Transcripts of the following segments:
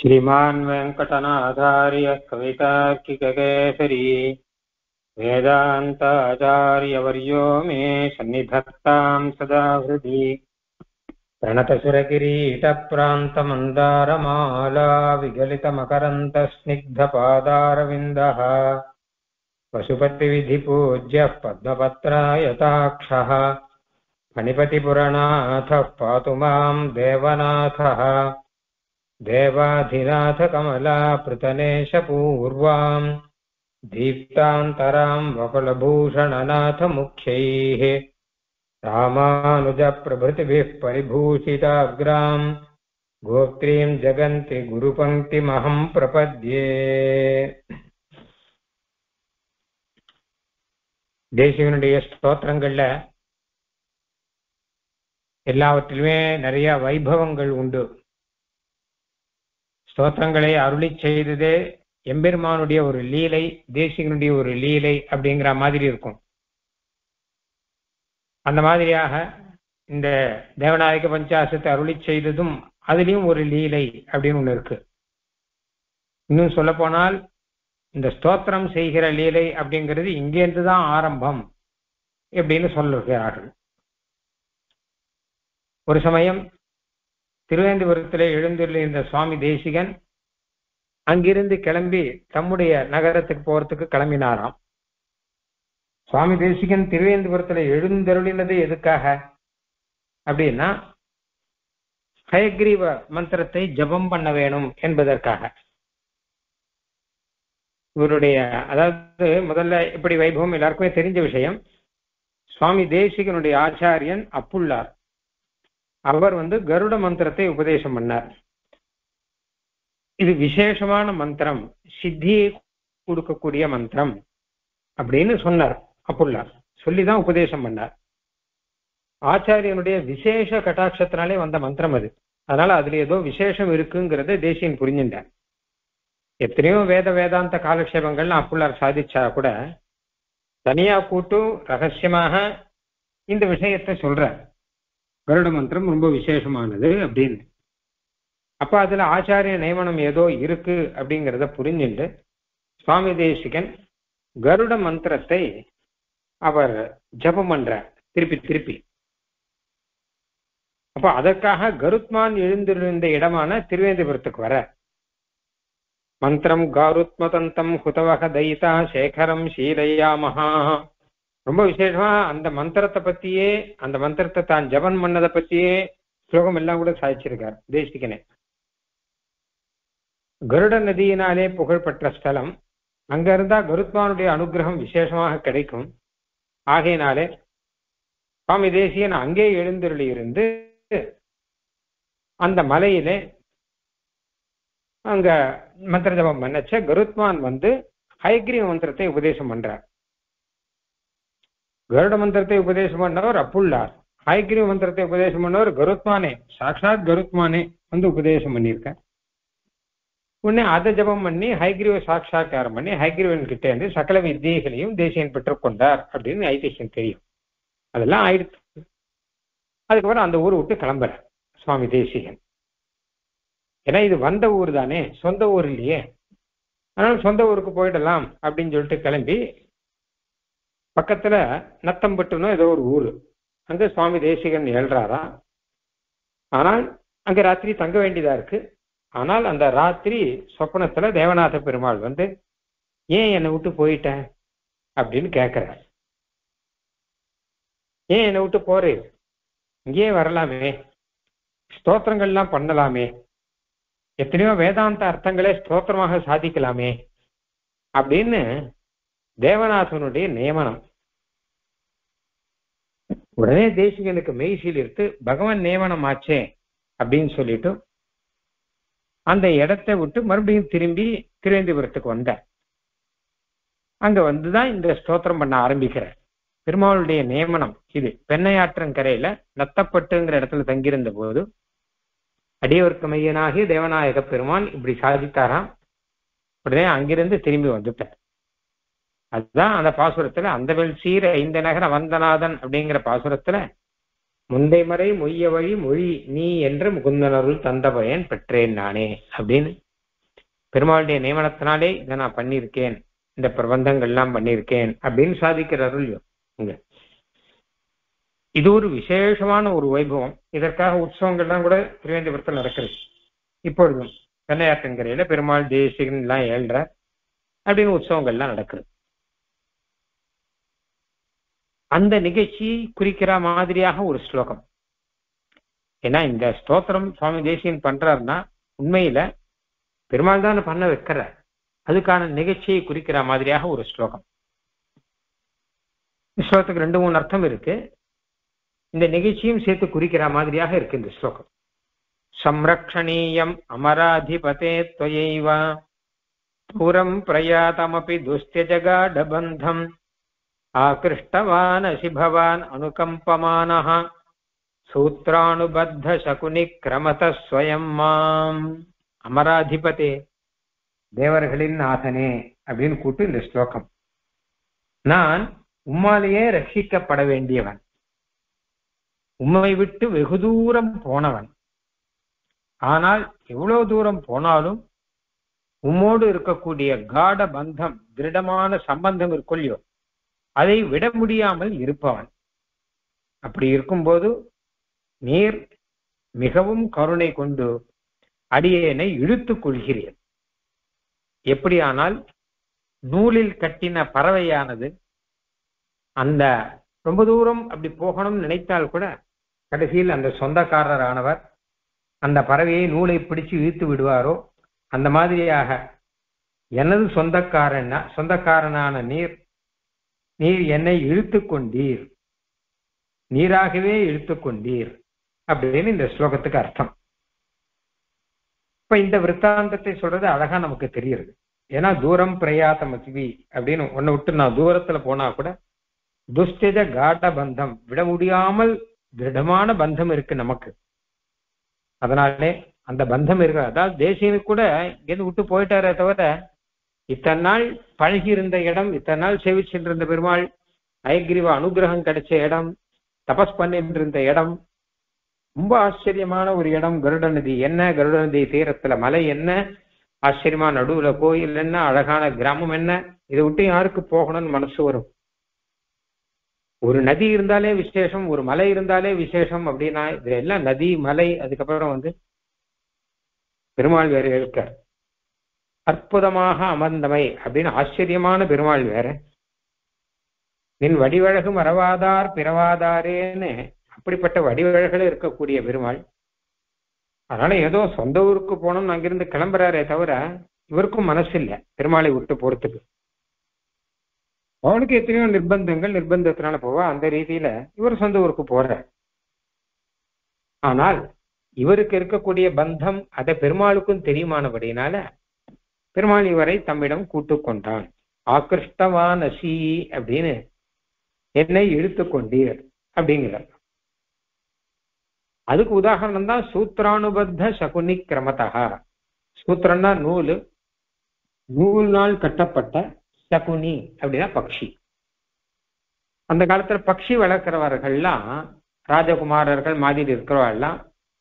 श्रीमान् वेङ्कटनाथार्यः कवितार्किककेसरी वेदान्ताचार्यवर्यो मे सन्निधत्तां सदा हृदि प्रणतसुरकिरीटप्रान्तमन्दारमाला विगलितमकरन्तस्निग्धपादारविन्दः पशुपतिविधिपूज्यः पद्मपत्रायताक्षः फणिपतिपुरनाथः पातु मां देवनाथः देवाधिनाथकमलापृतनेशपूर्वाम् दीप्तान्तरां वकुलभूषणनाथमुख्यैः रामानुजप्रभृतिभिः परिभूषिताग्रां गोप्त्रीं जगन्ति गुरुपङ्क्तिमहं प्रपद्ये. தேசிகனுடைய ஸ்தோத்திரங்கள்ல எல்லாவற்றிலுமே நிறைய வைபவங்கள் உண்டு. ஸ்தோத்திரங்களை அருளி செய்ததே எம்பெருமானுடைய ஒரு லீலை, தேசிகனுடைய ஒரு லீலை அப்படிங்கிற மாதிரி இருக்கும். அந்த மாதிரியாக இந்த தேவநாயக பஞ்சாசத்தை அருளி செய்ததும் அதுலயும் ஒரு லீலை அப்படின்னு ஒண்ணு இருக்கு. இன்னும் சொல்ல போனால் இந்த ஸ்தோத்திரம் செய்கிற லீலை அப்படிங்கிறது இங்கேருந்துதான் ஆரம்பம் எப்படின்னு சொல்லுகிறார்கள். ஒரு சமயம் திருவேந்திபுரத்திலே எழுந்துள்ள சுவாமி தேசிகன் அங்கிருந்து கிளம்பி தம்முடைய நகரத்துக்கு போறதுக்கு கிளம்பினாராம். சுவாமி தேசிகன் திருவேந்திபுரத்துல எழுந்தருளினது எதுக்காக அப்படின்னா ஹயக்ரீவ மந்திரத்தை ஜபம் பண்ண வேணும் என்பதற்காக. இவருடைய அதாவது முதல்ல இப்படி வைபவம் எல்லாருக்குமே தெரிஞ்ச விஷயம். சுவாமி தேசிகனுடைய ஆச்சாரியன் அப்புள்ளார், அவர் கருட மந்திரத்தை உபதேசம் பண்ணார். இது விசேஷமான மந்திரம், சித்தியை கொடுக்கக்கூடிய மந்திரம் அப்படின்னு சொன்னார். அப்புள்ளார் சொல்லிதான் உபதேசம் பண்ணார். ஆச்சாரியனுடைய விசேஷ கட்டாட்சத்தினாலே வந்த மந்திரம் அது. அதனால அதுல ஏதோ விசேஷம் இருக்குங்கிறத தேசியன் புரிஞ்சுட்டார். எத்தனையோ வேதாந்த காலக்ஷேபங்கள்லாம் அப்புள்ளார் சாதிச்சா கூட தனியா கூட்டு ரகசியமாக இந்த விஷயத்தை சொல்ற கருட மந்திரம் ரொம்ப விசேஷமானது அப்படின்னு. அப்ப அதுல ஆச்சாரிய நியமனம் ஏதோ இருக்கு அப்படிங்கிறத புரிஞ்சுட்டு சுவாமி தேசிகன் கருட மந்திரத்தை அவர் ஜபம் பண்ற திருப்பி. அப்ப அதற்காக கருத்மான் எழுந்திருந்த இடமான திருவேந்திபுரத்துக்கு வர மந்திரம் காருத்மதந்தம் ஹுதவக தைதா சேகரம் சீலையாமஹா. ரொம்ப விசேஷமா அந்த மந்திரத்தை பத்தியே, அந்த மந்திரத்தை தான் ஜபம் பண்ணதை பத்தியே ஸ்லோகம் எல்லாம் கூட சாதிச்சிருக்கார் தேசிகனே. கருட நதியினாலே புகழ்பெற்ற ஸ்தலம். அங்க இருந்தா கருத்மானுடைய அனுகிரகம் விசேஷமாக கிடைக்கும். ஆகையினாலே சுவாமி தேசிகன் அங்கே எழுந்தருளி இருந்து அந்த அங்க மந்திர ஜபம் பண்ணச்ச கருத்மான் ஹயக்ரீவ மந்திரத்தை உபதேசம் பண்றார். கருட மந்திரத்தை உபதேசம் பண்ணவர் அப்புள்ளார், ஹயக்ரீவ மந்திரத்தை உபதேசம் பண்ணவர் கருத்மானே, சாட்சாத் கருத்மானே உபதேசம் பண்ணியிருக்க. உடனே அதை ஜபம் பண்ணி ஹயக்ரீவ சாட்சா்காரம் பண்ணி ஹயக்ரீவன் கிட்டே இருந்து சகல வித்தியைகளையும் தேசியன் பெற்றுக்கொண்டார் அப்படின்னு ஐதிஹ்யம் தெரியும். அதெல்லாம் ஆயிடுச்சு. அதுக்கப்புறம் அந்த ஊரை விட்டு கிளம்புற சுவாமி தேசிகன். ஏன்னா இது வந்த ஊர் தானே, சொந்த ஊர் இல்லையே. அதனால சொந்த ஊருக்கு போயிடலாம் அப்படின்னு சொல்லிட்டு கிளம்பி பக்கத்துல நத்தம்பட்டுன்னு ஏதோ ஒரு ஊரு, அங்க சுவாமி தேசிகன் ஏழ்றாரா. ஆனால் அங்க ராத்திரி தங்க வேண்டியதா இருக்கு. ஆனால் அந்த ராத்திரி சொப்பனத்துல தேவநாத பெருமாள் ஏன் என்னை விட்டு போயிட்ட அப்படின்னு கேட்கிறார். ஏன் என்னை விட்டு போறே, இங்கேயே வரலாமே, ஸ்தோத்திரங்கள்லாம் பண்ணலாமே, எத்தனையோ வேதாந்த அர்த்தங்களே ஸ்தோத்திரமாக சாதிக்கலாமே அப்படின்னு தேவநாதனுடைய நியமனம். உடனே தேசிகனுக்கு மெய்சில் எடுத்து பகவான் நியமனம் ஆச்சே அப்படின்னு சொல்லிட்டு அந்த இடத்தை விட்டு மறுபடியும் திரும்பி திருவேந்திபுரத்துக்கு வந்த. அங்க வந்துதான் இந்த ஸ்தோத்திரம் பண்ண ஆரம்பிக்கிற. பெருமாளுடைய நியமனம் இது. பெண்ணையாற்றங்கரையில நத்தப்பட்டுங்கிற இடத்துல தங்கியிருந்த போது அடியவர்க்கு மையனாகி தேவநாயக பெருமான் இப்படி சாதித்தாராம். உடனே அங்கிருந்து திரும்பி வந்துட்டார். அதுதான் அந்த பாசுரத்துல அந்த வெள் சீர இந்த நகர வந்தநாதன் அப்படிங்கிற பாசுரத்துல முந்தைமறை மொய்ய வழி மொழி நீ என்று முகுந்தனருள் தந்த பயன் பெற்றேன் நானே அப்படின்னு பெருமாளுடைய நியமனத்தினாலே இதை நான் பண்ணியிருக்கேன், இந்த பிரபந்தங்கள்லாம் பண்ணியிருக்கேன் அப்படின்னு சாதிக்கிறார்கள் இங்க. இது ஒரு விசேஷமான ஒரு வைபவம். இதற்காக உற்சவங்கள்லாம் கூட திருவேந்திபுரத்தில் நடக்கிறது. இப்பொழுதும் கன்னியாத்தங்கரையில பெருமாள் தேசிகன் எல்லாம் ஏழ்ற அப்படின்னு உற்சவங்கள்லாம் நடக்குது. அந்த நிகழ்ச்சி குறிக்கிற மாதிரியாக ஒரு ஸ்லோகம். ஏன்னா இந்த ஸ்தோத்திரம் சுவாமி தேசிகன் பண்றாருன்னா உண்மையில பெருமாள் தான் பண்ண வைக்கிறார். அதுக்கான நிகழ்ச்சியை குறிக்கிற மாதிரியாக ஒரு ஸ்லோகம். ஸ்லோகத்துக்கு 2-3 அர்த்தம் இருக்கு. இந்த நிகழ்ச்சியும் சேர்த்து குறிக்கிற மாதிரியாக இருக்கு இந்த ஸ்லோகம். சம்ரக்ஷணீயம் அமராதிபதே த்வயைவ தூரம் பிரயாதமபி துஸ்த்யஜகாடபந்தம் ஆகிருஷ்டவான் அசிபவான் அனுகம்பமானஹ சூத்ரானுபத்த சகுனி கிரமத ஸ்வயம் மாம். அமராதிபதே, தேவர்களின் நாதனே அப்படின்னு கூட்டு இந்த ஸ்லோகம். நான் உம்மாலேயே ரட்சிக்கப்பட வேண்டியவன், உம்மை விட்டு வெகு தூரம் போனவன். ஆனால் எவ்வளவு தூரம் போனாலும் உம்மோடு இருக்கக்கூடிய காட பந்தம், திருடமான சம்பந்தம் இருக்கொள்ளியோ, அதை விட முடியாமல் இருப்பவன். அப்படி இருக்கும்போது நீர் மிகவும் கருணை கொண்டு அடியேனை இழுத்துக் கொள்கிறேன். எப்படியானால் நூலில் கட்டின பறவையானது அந்த ரொம்ப தூரம் அப்படி போகணும்னு நினைத்தால் கூட கடைசியில் அந்த சொந்தக்காரரானவர் அந்த பறவையை நூலை பிடிச்சு இழுத்து விடுவாரோ, அந்த மாதிரியாக எனது சொந்தக்காரனான நீர் என்னை இழுத்து கொண்டீர், நீராகவே இழுத்து கொண்டீர் அப்படின்னு இந்த ஸ்லோகத்துக்கு அர்த்தம். இப்ப இந்த விற்த்தாந்தத்தை சொல்றது அழகா நமக்கு தெரியுது. ஏன்னா தூரம் பிரயாத மசிவி அப்படின்னு ஒன்னை விட்டு நான் தூரத்துல போனா கூட துஷ்டித காட பந்தம், விட முடியாமல் திருடமான பந்தம் இருக்கு நமக்கு. அதனாலே அந்த பந்தம் இருக்கு. அதாவது தேசியனுக்கு கூட இங்கேருந்து விட்டு போயிட்டாரே தவிர இத்தனை நாள் பழகி இருந்த இடம், இத்தனை நாள் சேவிச்சுட்டு இருந்த பெருமாள், அயகிரிவ அனுகிரகம் கிடைச்ச இடம், தபஸ் பண்ணிட்டு இருந்த இடம், ரொம்ப ஆச்சரியமான ஒரு இடம். கருட நதி என்ன, கருட நதி தீரத்துல மலை என்ன, ஆச்சரியமா நடுவுல கோயில் என்ன, அழகான கிராமம் என்ன, இதை விட்டு யாருக்கு போகணும்னு மனசு வரும்? ஒரு நதி இருந்தாலே விசேஷம், ஒரு மலை இருந்தாலே விசேஷம். அப்படின்னா இது எல்லாம் நதி மலை, அதுக்கப்புறம் பெருமாள் வேற இருக்கார். அற்புதமாக அமர்ந்தமை அப்படின்னு ஆச்சரியமான பெருமாள் வேற. நின் வடிவழகு மறவாதார் பிறவாதாரேன்னு அப்படிப்பட்ட வடிவழகுல இருக்கக்கூடிய பெருமாள். அதனால ஏதோ சொந்த ஊருக்கு போனோம்னு அங்கிருந்து கிளம்புறாரே தவிர இவருக்கும் மனசு இல்லை பெருமாளை விட்டு போறதுக்கு. அவனுக்கு எத்தனையோ நிர்பந்தத்தினால போவா. அந்த ரீதியில இவர் சொந்த ஊருக்கு போறார். ஆனால் இவருக்கு இருக்கக்கூடிய பந்தம் அதை பெருமாளுக்கும் தெரியுமானபடினால பெருமாள் இவரை தம்மிடம் கூட்டு கொண்டான். ஆகிருஷ்டவான் அசி அப்படின்னு என்னை இழுத்து கொண்டீர் அப்படிங்கிறார். அதுக்கு உதாரணம் தான் சூத்ரானுபத்த சகுனி கிரமதா. சூத்திரம்னா நூல், நூல்னால் கட்டப்பட்ட, சகுனி அப்படின்னா பக்ஷி. அந்த காலத்துல பக்ஷி வளர்க்கிறவர்கள்லாம், ராஜகுமாரர்கள் மாதிரி இருக்கிறவெல்லாம்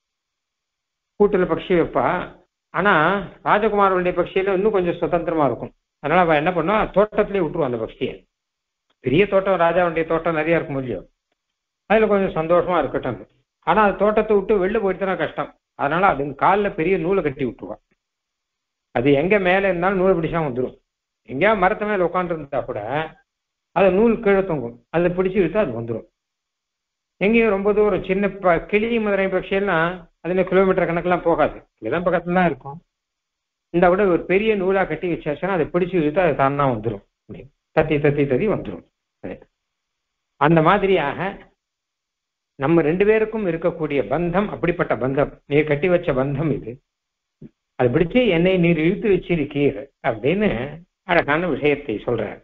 கூட்டுல பக்ஷி வைப்பா. ஆனா ராஜகுமாரனுடைய பக்ஷியில இன்னும் கொஞ்சம் சுதந்திரமா இருக்கும். அதனால அவ என்ன பண்ணுவா, தோட்டத்திலேயே விட்டுருவான் அந்த பக்ஷியை. பெரிய தோட்டம், ராஜாவுடைய தோட்டம் நிறைய இருக்கும் இல்லையோ, அதுல கொஞ்சம் சந்தோஷமா இருக்கட்டும். ஆனா அது தோட்டத்தை விட்டு வெளில போயிட்டுனா கஷ்டம். அதனால அது காலில் பெரிய நூலை கட்டி விட்டுருவான். அது எங்க மேல இருந்தாலும் நூலை பிடிச்சா வந்துடும். எங்கேயா மரத்து மேல உட்காந்து இருந்தா கூட அதை நூல் கீழே தொங்கும், அதை பிடிச்சி இழுத்தா அது வந்துடும். எங்கேயும் ரொம்ப தூரம் சின்ன கிளி மதுரை பட்சியெல்லாம் அதுல கிலோமீட்டர் கணக்கெல்லாம் போகாது, இதுதான் பக்கத்துல தான் இருக்கும். இந்த விட ஒரு பெரிய நூலா கட்டி வச்சாச்சுன்னா அதை பிடிச்சி இழுத்தா அது தானா வந்துடும், தத்தி தத்தி தத்தி வந்துடும். அந்த மாதிரியாக நம்ம 2 பேருக்கும் இருக்கக்கூடிய பந்தம் அப்படிப்பட்ட பந்தம், நீர் கட்டி வச்ச பந்தம் இது. அது பிடிச்சு என்னை நீர் இழுத்து வச்சிருக்கீர் அப்படின்னு அழகான விஷயத்தை சொல்றார்.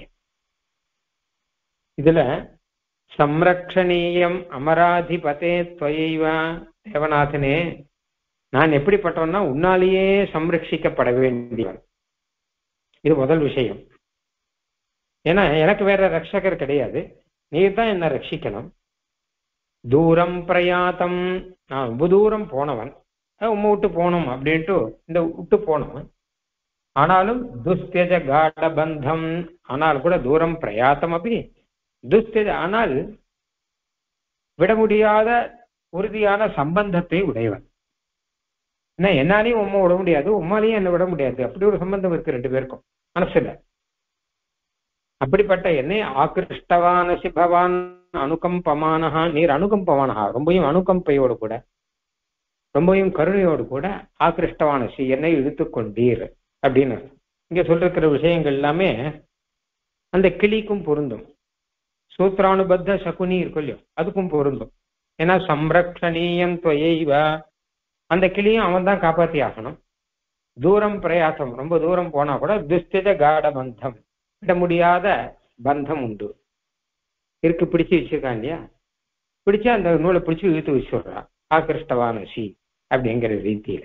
இதுல சம்ரக்ஷணீயம் அமராதிபதே த்வயைவா, தேவநாதனே நான் எப்படிப்பட்டவன்னா உன்னாலேயே சம்ரட்சிக்கப்பட வேண்டியவன். இது முதல் விஷயம். ஏன்னா எனக்கு வேற ரட்சகர் கிடையாது, நீர் தான் என்ன ரட்சிக்கணும். தூரம் பிரயாத்தம், நான் ரொம்ப தூரம் போனவன், உம்மை விட்டு போனோம் அப்படின்ட்டு இந்த விட்டு போனவன். ஆனாலும் துஸ்தியஜ காட பந்தம், ஆனால் கூட தூரம் பிரயாத்தம் அப்படி துஸ்தியஜ, ஆனால் விட முடியாத உறுதியான சம்பந்தத்தை உடையவன். ஏன்னா என்னாலையும் உம்மை விட முடியாது, உம்மாலையும் என்ன விட முடியாது, அப்படி ஒரு சம்பந்தம் இருக்கு ரெண்டு பேருக்கும் மனசுல. அப்படிப்பட்ட என்னை ஆகிருஷ்டவானசி பவான் அனுகம்பமானஹா, நீர் அனுகம்பமானஹா, ரொம்பவும் அனுகம்பையோடு கூட ரொம்பவும் கருணையோடு கூட ஆகிருஷ்டவானசி என்னை இழுத்துக்கொண்டீர் அப்படின்னு இங்க சொல்லிருக்கிற விஷயங்கள் எல்லாமே அந்த கிளிக்கும் பொருந்தும், சூத்ரானுபத்த சகுனி இருக்கும் இல்லையோ அதுக்கும் பொருந்தும். ஏன்னா சம்ரக்ஷணீயம் துவையைவ, அந்த கிளியும் அவன் தான் காப்பாத்தி ஆகணும். தூரம் பிரயாசம், ரொம்ப தூரம் போனா கூட துஸ்தித காட பந்தம், விட முடியாத பந்தம் உண்டு இருக்கு, பிடிச்சு வச்சிருக்கான் இல்லையா, பிடிச்சு அந்த நூலை பிடிச்சு இழுத்து வச்சுடுறான் ஆகிருஷ்டவானசி அப்படிங்கிற ரீதியில.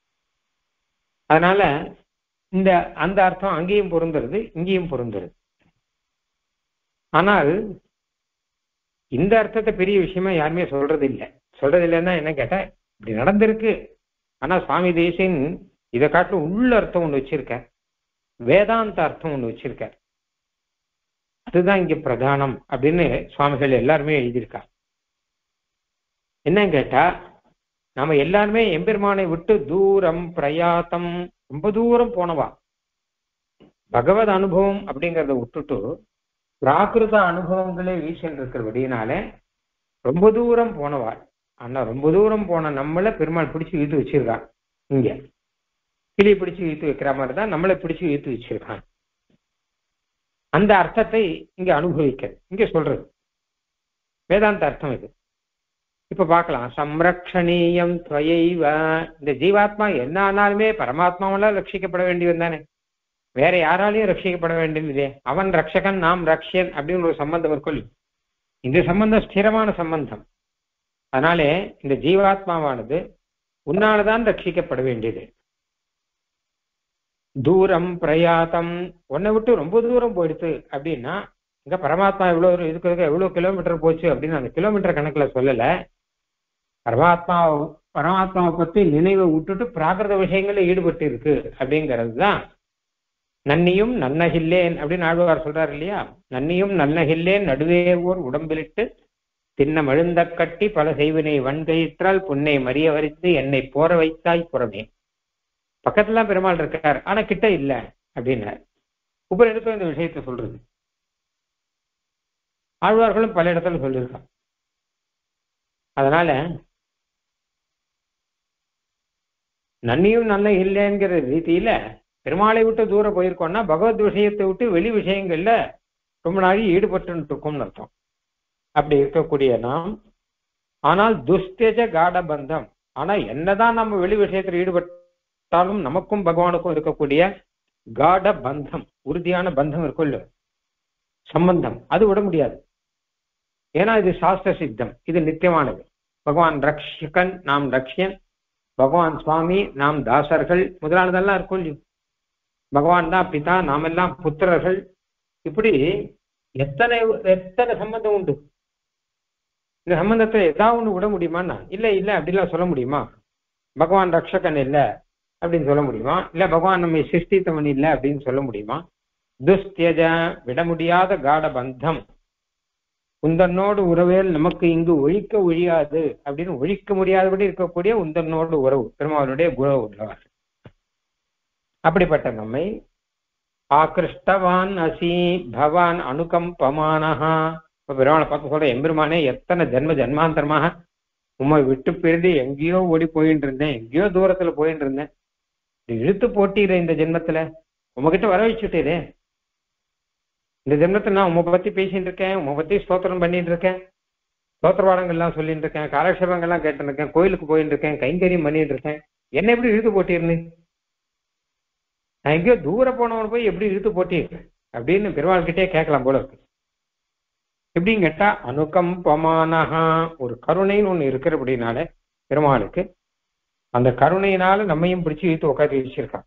அதனால இந்த அந்த அர்த்தம் அங்கேயும் பொருந்துறது இங்கேயும் பொருந்துறது. ஆனால் இந்த அர்த்தத்தை பெரிய விஷயமா யாருமே சொல்றது இல்லைன்னா என்ன கேட்டா, இப்படி நடந்திருக்கு. ஆனா சுவாமி தேசிகன் இதை காட்டிலும் உள்ள அர்த்தம் ஒண்ணு வச்சிருக்க, வேதாந்த அர்த்தம் ஒண்ணு வச்சிருக்க, அதுதான் இங்க பிரதானம் அப்படின்னு சுவாமிகள் எல்லாருமே எழுதியிருக்கா. என்னன்னு கேட்டா, நாம எல்லாருமே எம்பெருமானை விட்டு தூரம் பிரயாத்தம், ரொம்ப தூரம் போனவா. பகவத் அனுபவம் அப்படிங்கிறத விட்டுட்டு பிராகிருத அனுபவங்களே வீசல் இருக்கிறபடினாலே ரொம்ப தூரம் போனவாள். ஆனா ரொம்ப தூரம் போன நம்மளை பெருமாள் பிடிச்சு இழுத்து வச்சிருக்கான். இங்க கிளி பிடிச்சு இழுத்து வைக்கிற மாதிரிதான் நம்மளை பிடிச்சு இழுத்து வச்சிருக்கான். அந்த அர்த்தத்தை இங்க அனுபவிக்கிறது, இங்க சொல்றது வேதாந்த அர்த்தம் இது. இப்ப பார்க்கலாம். சம்ரக்ஷணீயம் துவையைவ, இந்த ஜீவாத்மா என்ன ஆனாலுமே பரமாத்மாவால ரட்சிக்கப்பட வேண்டியவன் தானே, வேற யாராலையும் ரட்சிக்கப்பட வேண்டியது. அவன் ரட்சகன் நாம் ரக்ஷன் அப்படின்னு ஒரு சம்பந்தம் இருக்கும். இந்த சம்பந்தம் ஸ்திரமான சம்பந்தம். அதனாலே இந்த ஜீவாத்மாவானது உன்னால்தான் ரட்சிக்கப்பட வேண்டியது. தூரம் பிரயாத்தம், உன்னை விட்டு ரொம்ப தூரம் போயிடுச்சு அப்படின்னா, இங்க பரமாத்மா எவ்வளவு இருக்கிறதுக்கு எவ்வளவு கிலோமீட்டர் போச்சு அப்படின்னு அந்த கிலோமீட்டர் கணக்குல சொல்லல. பரமாத்மாவை பத்தி நினைவை விட்டுட்டு பிராகிருத விஷயங்கள்ல ஈடுபட்டு இருக்கு அப்படிங்கிறது தான். நன்னியும் நன்னகில்லேன் அப்படின்னு ஆழ்வார் சொல்றாரு இல்லையா, நன்னியும் நன்னகில்லேன் நடுவே ஓர் உடம்பிலிட்டு தின்ன மழுந்த கட்டி பல செய்வினை வன்கயிற்றால் புன்னை மறிய வரித்து என்னை போற வைத்தாய் புறமே. பக்கத்துல பெருமாள் இருக்கார், ஆனா கிட்ட இல்ல அப்படின்னார். உபநிடத்துல இந்த விஷயத்த சொல்றது ஆழ்வார்களும் பல இடத்துல சொல்லியிருக்கான். அதனால நன்னியும் நல்ல இல்லைங்கிற ரீதியில பெருமாளை விட்டு தூரம் போயிருக்கோம்னா பகவத் விஷயத்தை விட்டு வெளி விஷயங்கள்ல ரொம்ப நாளை ஈடுபட்டு இருக்கும்னு அர்த்தம். அப்படி இருக்கக்கூடிய நாம், ஆனால் துஸ்தேஜ காட பந்தம், ஆனா என்னதான் நம்ம வெளி விஷயத்துல ஈடுபட்டாலும் நமக்கும் பகவானுக்கும் இருக்கக்கூடிய காட பந்தம், உறுதியான பந்தம் இருக்கும் இல்ல, சம்பந்தம், அது விட முடியாது. ஏன்னா இது சாஸ்திர சித்தம், இது நித்தியமானது. பகவான் ரக்ஷகன், நாம் ரக்ஷன், பகவான் சுவாமி, நாம் தாசர்கள் முதலானதெல்லாம் இருக்கும் இல்லையோ, பகவான் தான் பிதா, நாம் எல்லாம் புத்திரர்கள். இப்படி எத்தனை எத்தனை சம்பந்தம் உண்டு. இந்த சம்பந்தத்தை ஏதாவது ஒண்ணு விட முடியுமான்னா இல்லை இல்லை அப்படிலாம் சொல்ல முடியுமா? பகவான் ரக்ஷகன் இல்லை அப்படின்னு சொல்ல முடியுமா? இல்ல பகவான் நம்மை சிருஷ்டித்தவன் இல்லை அப்படின்னு சொல்ல முடியுமா? துஸ்தியஜ, விட முடியாத காட பந்தம், உந்தன்னோடு உறவேல் நமக்கு இங்கு ஒழிக்க ஒழியாது அப்படின்னு ஒழிக்க முடியாதபடி இருக்கக்கூடிய உந்தன்னோடு உறவு பெருமாளுடைய குண உள்ளவர். அப்படிப்பட்ட நம்மை ஆகிருஷ்டவான் அசி பவான் அனுகம்பமானஹா. இப்ப பெருமாளை பார்த்து சொல்ற, எம்பெருமானே எத்தனை ஜென்ம ஜென்மாந்தரமாக உண்மை விட்டு பிரிந்து எங்கேயோ ஓடி போயிட்டு இருந்தேன், எங்கேயோ தூரத்துல போயிட்டு இருந்தேன், இழுத்து போட்டீர இந்த ஜென்மத்துல, உங்ககிட்ட வர வச்சுட்டீரே. இந்த ஜென்மத்துல நான் உங்க பத்தி பேசிட்டு இருக்கேன், உங்க பத்தி ஸ்தோத்திரம் பண்ணிட்டு இருக்கேன், ஸ்தோத்திரவாடங்கள்லாம் சொல்லிட்டு இருக்கேன், காலக்ஷேபங்கள்லாம் கேட்டு இருக்கேன், கோயிலுக்கு போயிட்டு இருக்கேன், கைங்கரியம் பண்ணிட்டு இருக்கேன், என்ன எப்படி இழுத்து போட்டிருந்தேன்? நான் எங்கேயோ தூர போனவன் போய் எப்படி இழுத்து போட்டீர் அப்படின்னு பெருமாள் கிட்டே கேட்கலாம் போல இருக்கு. எப்படின்னு கேட்டா, அனுகம்பமானஹா, ஒரு கருணைன்னு ஒண்ணு இருக்கிறபடினால பெருமாளுக்கு அந்த கருணையினால நம்மையும் பிடிச்சு இழுத்து உட்காந்து வச்சிருக்கான்.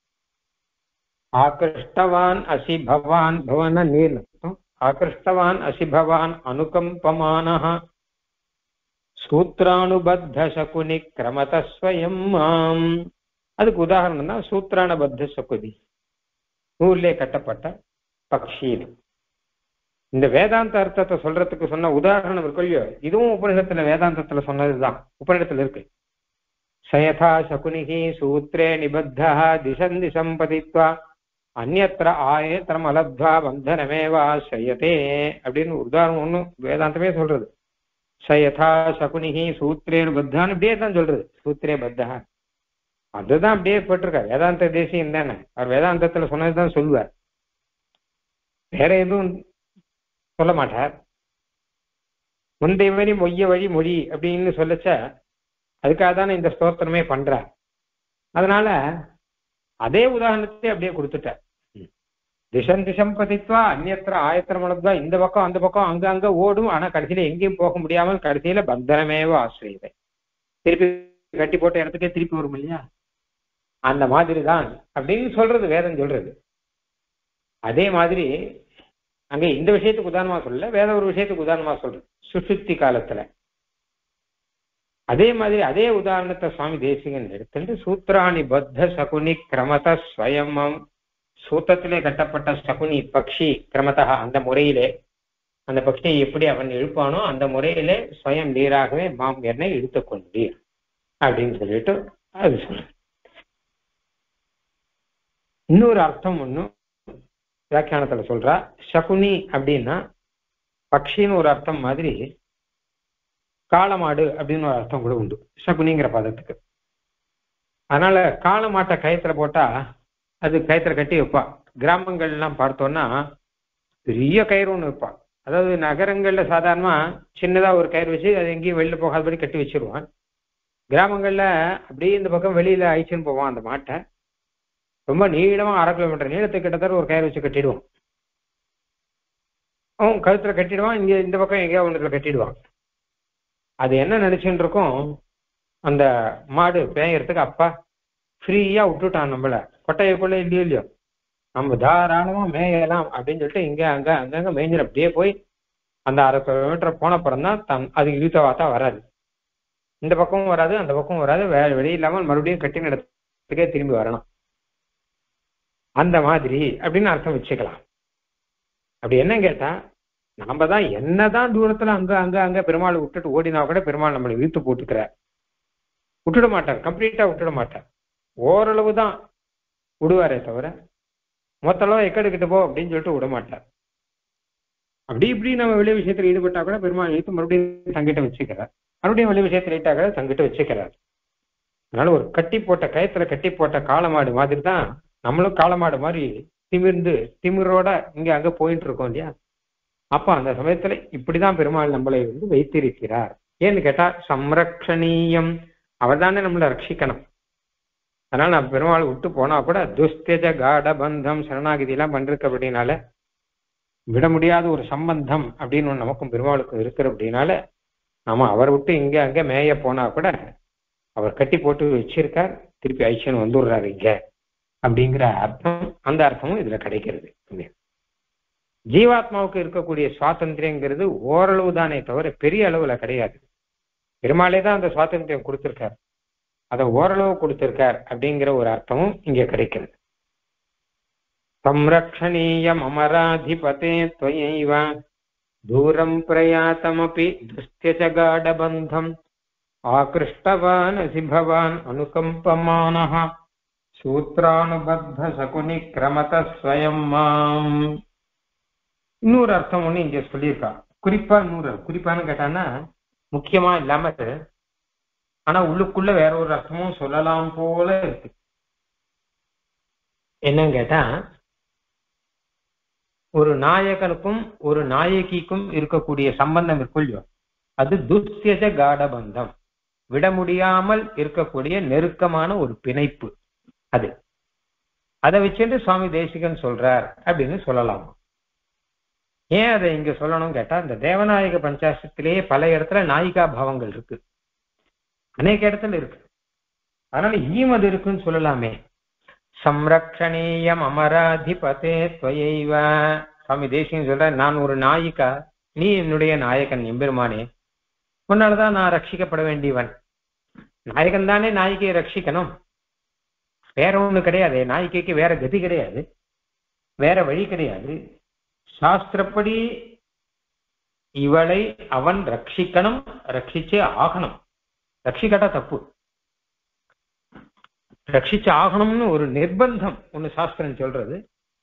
ஆகிருஷ்டவான் அசி பவான், பவான் நீர் அர்த்தம். ஆகிருஷ்டவான் அசி பவான் அனுகம்பமானஹா சூத்ரானுபத்த சகுனி கிரமத ஸ்வயம் மாம். அதுக்கு உதாரணம் தான் சூத்ராணபத்த சகுதி, நூல்லே கட்டப்பட்ட பக்ஷின்னு. இந்த வேதாந்த அர்த்தத்தை சொல்றதுக்கு சொன்ன உதாரணம் இருக்கு இல்லையோ, இதுவும் உபநிஷத்துல வேதாந்தத்துல சொன்னதுதான், உபநிடத்துல இருக்கு. சயதா சகுனிகி சூத்ரே நிபத்தா திசம் திசம் பதித்வா அந்யத்ர ஆயேத்திரம் அலத்வா பந்தனமேவா சயதே அப்படின்னு உதாரணம் ஒண்ணு வேதாந்தமே சொல்றது. சயதா சகுனிகி சூத்ரே பத்தான்னு இப்படியே தான் சொல்றது, சூத்ரே பத்தா. அதுதான் அப்படியே போட்டிருக்கார். வேதாந்த தேசியம் தானே, அவர் வேதாந்தத்துல சொன்னதுதான் சொல்லுவார், வேற எதுவும் சொல்ல மாட்டார். முந்தைய வழி மொய்ய வழி மொழி அப்படின்னு சொல்லச்ச அதுக்காக தானே இந்த ஸ்தோத்திரமே பண்றார். அதனால அதே உதாரணத்தை அப்படியே கொடுத்துட்டார். திசம் திசம் பதித்வா அந்நியத்திர ஆயத்திரம் வளர்ந்தா, இந்த பக்கம் அந்த பக்கம் அங்க அங்க ஓடும், ஆனா கடைசியில எங்கேயும் போக முடியாமல் கடைசியில பந்தனமேவ ஆசிரியதை, திருப்பி கட்டி போட்ட இடத்துக்கே திருப்பி வரும் இல்லையா, அந்த மாதிரி தான் அப்படின்னு சொல்றது வேதம் சொல்றது. அதே மாதிரி அங்க இந்த விஷயத்துக்கு உதாரணமா சொல்லல, வேற ஒரு விஷயத்துக்கு உதாரணமா சொல்றது சுசுப்தி காலத்துல. அதே மாதிரி அதே உதாரணத்தை சுவாமி தேசிகன் எடுத்துட்டு சூத்ராணி பத்த சகுனி கிரமத ஸ்வயமம், சூத்திரத்திலே கட்டப்பட்ட சகுனி பக்ஷி கிரமத்தா, அந்த முறையிலே அந்த பக்ஷியை எப்படி அவன் எழுப்பானோ அந்த முறையிலே ஸ்வயம் நீராகவே மாம் என்னை இழுத்துக் கொண்டீர் அப்படின்னு சொல்லிட்டு அது சொல்ற. இன்னொரு அர்த்தம் ஒன்றும் வியாக்கியானத்துல சொல்றா. சகுனி அப்படின்னா பக்ஷின்னு ஒரு அர்த்தம் மாதிரி காளமாடு அப்படின்னு ஒரு அர்த்தம் கூட உண்டு சகுனிங்கிற பதத்துக்கு. அதனால காளமாட்டை கயத்துல போட்டா அது கயத்துல கட்டி வைப்பா. கிராமங்கள்லாம் பார்த்தோம்னா பெரிய கயிறு ஒன்று வைப்பா. அதாவது நகரங்கள்ல சாதாரணமா சின்னதா ஒரு கயிறு வச்சு அது எங்கேயும் வெளியில போகாதபடி கட்டி வச்சிருவான். கிராமங்கள்ல அப்படியே இந்த பக்கம் வெளியில அழிச்சுன்னு போவான் அந்த மாட்டை. ரொம்ப நீளமா 1/2 கிலோமீட்டர் நீளத்துக்கு கிட்டத்தட்ட ஒரு கயிறு வச்சு கட்டிடுவான். அவன் கழுத்துல கட்டிடுவான், இங்க இந்த பக்கம் எங்கேயா ஒன்றுல கட்டிடுவான். அது என்ன நினைச்சுட்டு இருக்கும், அந்த மாடு பேயறதுக்கு அப்பா ஃப்ரீயா விட்டுட்டான் நம்மள, கொட்டையக்குள்ள இல்லையோ இல்லையோ நம்ம தாராளமா மேயலாம் அப்படின்னு சொல்லிட்டு இங்க அங்க அங்கங்க மேய்ஞ்சிட அப்படியே போய் அந்த 1/2 கிலோமீட்டர் போன அப்புறம் தான் அது இழுத்தவாத்தா வராது, இந்த பக்கமும் வராது அந்த பக்கமும் வராது, வேற வெளியே இல்லாமல் மறுபடியும் கட்டின இடத்துக்கே திரும்பி வரணும். அந்த மாதிரி அப்படின்னு அர்த்தம் வச்சுக்கலாம். அப்படி என்ன கேட்டா, நாம தான் என்னதான் தூரத்துல அங்க அங்க அங்க பெருமாள் விட்டுட்டு ஓடினா கூட பெருமாள் நம்மளை இழுத்து போட்டுக்கிறார். விட்டுட மாட்டார், கம்ப்ளீட்டா விட்டுட மாட்டார், ஓரளவு தான் விடுவாரே தவிர மொத்தளவு எக்கெடுக்கிட்டு போ அப்படின்னு சொல்லிட்டு விட மாட்டார். அப்படி இப்படி நம்ம வெளி விஷயத்துல ஈடுபட்டா கூட பெருமாள் இழுத்து மறுபடியும் தங்கிட்ட வச்சுக்கிறார், மறுபடியும் வெளி விஷயத்துல ஈட்டா கூட தங்கிட்ட வச்சுக்கிறார். அதனால ஒரு கட்டி போட்ட கயத்துல கட்டி போட்ட காளமாடு மாதிரி தான் நம்மளும் காளமாடு மாதிரி திமிரோட இங்க அங்க போயிட்டு இருக்கோம் இல்லையா. அப்ப அந்த சமயத்துல இப்படிதான் பெருமாள் நம்மளை வைத்திருக்கிறார். ஏன்னு கேட்டா சம்ரக்ஷணீயம், அவர் தானே நம்மளை ரட்சிக்கணும். அதனால நான் பெருமாள் விட்டு போனா கூட துஸ்தேஜ காட பந்தம் சரணாகிதி எல்லாம் பண்றது அப்படின்னால விட முடியாத ஒரு சம்பந்தம் அப்படின்னு நமக்கும் பெருமாளுக்கும் இருக்கிற அப்படின்னால நாம அவரை விட்டு இங்க அங்க மேய போனா கூட அவர் கட்டி போட்டு வச்சிருக்கார், திருப்பி ஐஷன் வந்துடுறாரு இங்க அப்படிங்கிற அர்த்தம், அந்த அர்த்தமும் இதுல கிடைக்கிறது. ஜீவாத்மாவுக்கு இருக்கக்கூடிய சுவாதந்திரங்கிறது ஓரளவு தானே தவிர பெரிய அளவுல கிடையாது. பெருமாளே தான் அந்த சுவாதந்திரம் கொடுத்திருக்கார், அதை ஓரளவு கொடுத்திருக்கார் அப்படிங்கிற ஒரு அர்த்தமும் இங்க கிடைக்கிறது. சம்ரக்ஷணீயம் அமராதிபதே त्वयैव தூரம் பிரயாத்தமபி துஸ்த்யச காடபந்தம் ஆகிருஷ்டவான் அசிபவான் அனுகம்பமானஹ சூத்ரானுபத்த சகுனி கிரமத ஸ்வயம் மாம். இன்னொரு அர்த்தம் ஒண்ணு இங்க சொல்லியிருக்கா. குறிப்பா குறிப்பான்னு கேட்டான்னா முக்கியமா இல்லாம ஆனா உள்ளுக்குள்ள வேற ஒரு அர்த்தமும் சொல்லலாம் போல இருக்கு. என்னன்னு கேட்டா, ஒரு நாயகனுக்கும் ஒரு நாயகிக்கும் இருக்கக்கூடிய சம்பந்தம் இருக்குல்லையோ அது துஸ்யஜ காடபந்தம், விட முடியாமல் இருக்கக்கூடிய நெருக்கமான ஒரு பிணைப்பு. அது அதை வச்சுட்டு சுவாமி தேசிகன் சொல்றார் அப்படின்னு சொல்லலாம். ஏன் அதை இங்க சொல்லணும் கேட்டா, இந்த தேவநாயக பஞ்சாசத்திலேயே பல இடத்துல நாயிகா பாவங்கள் இருக்கு, அநேக இடத்துல இருக்கு. அதனால இங்கேயும் அது இருக்குன்னு சொல்லலாமே. சம்ரக்ஷணீயம் அமராதிபதே त्वयैव, சுவாமி தேசிகன் சொல்ற, நான் ஒரு நாயிகா, நீ என்னுடைய நாயகன் எம்பெருமானே, உன்னாலதான் நான் ரட்சிக்கப்பட வேண்டியவன். நாயகன் தானே நாயகியை ரட்சிக்கணும். வேற ஒண்ணு கிடையாது. நாயிகைக்கு வேற கதி கிடையாது, வேற வழி கிடையாது. சாஸ்திரப்படி இவளை அவன் ரட்சிக்கணும், ரட்சிச்சே ஆகணும். ரட்சிக்கட்டா தப்பு, ரட்சிச்சு ஆகணும்னு ஒரு நிர்பந்தம் ஒண்ணு சாஸ்திரம் சொல்றது.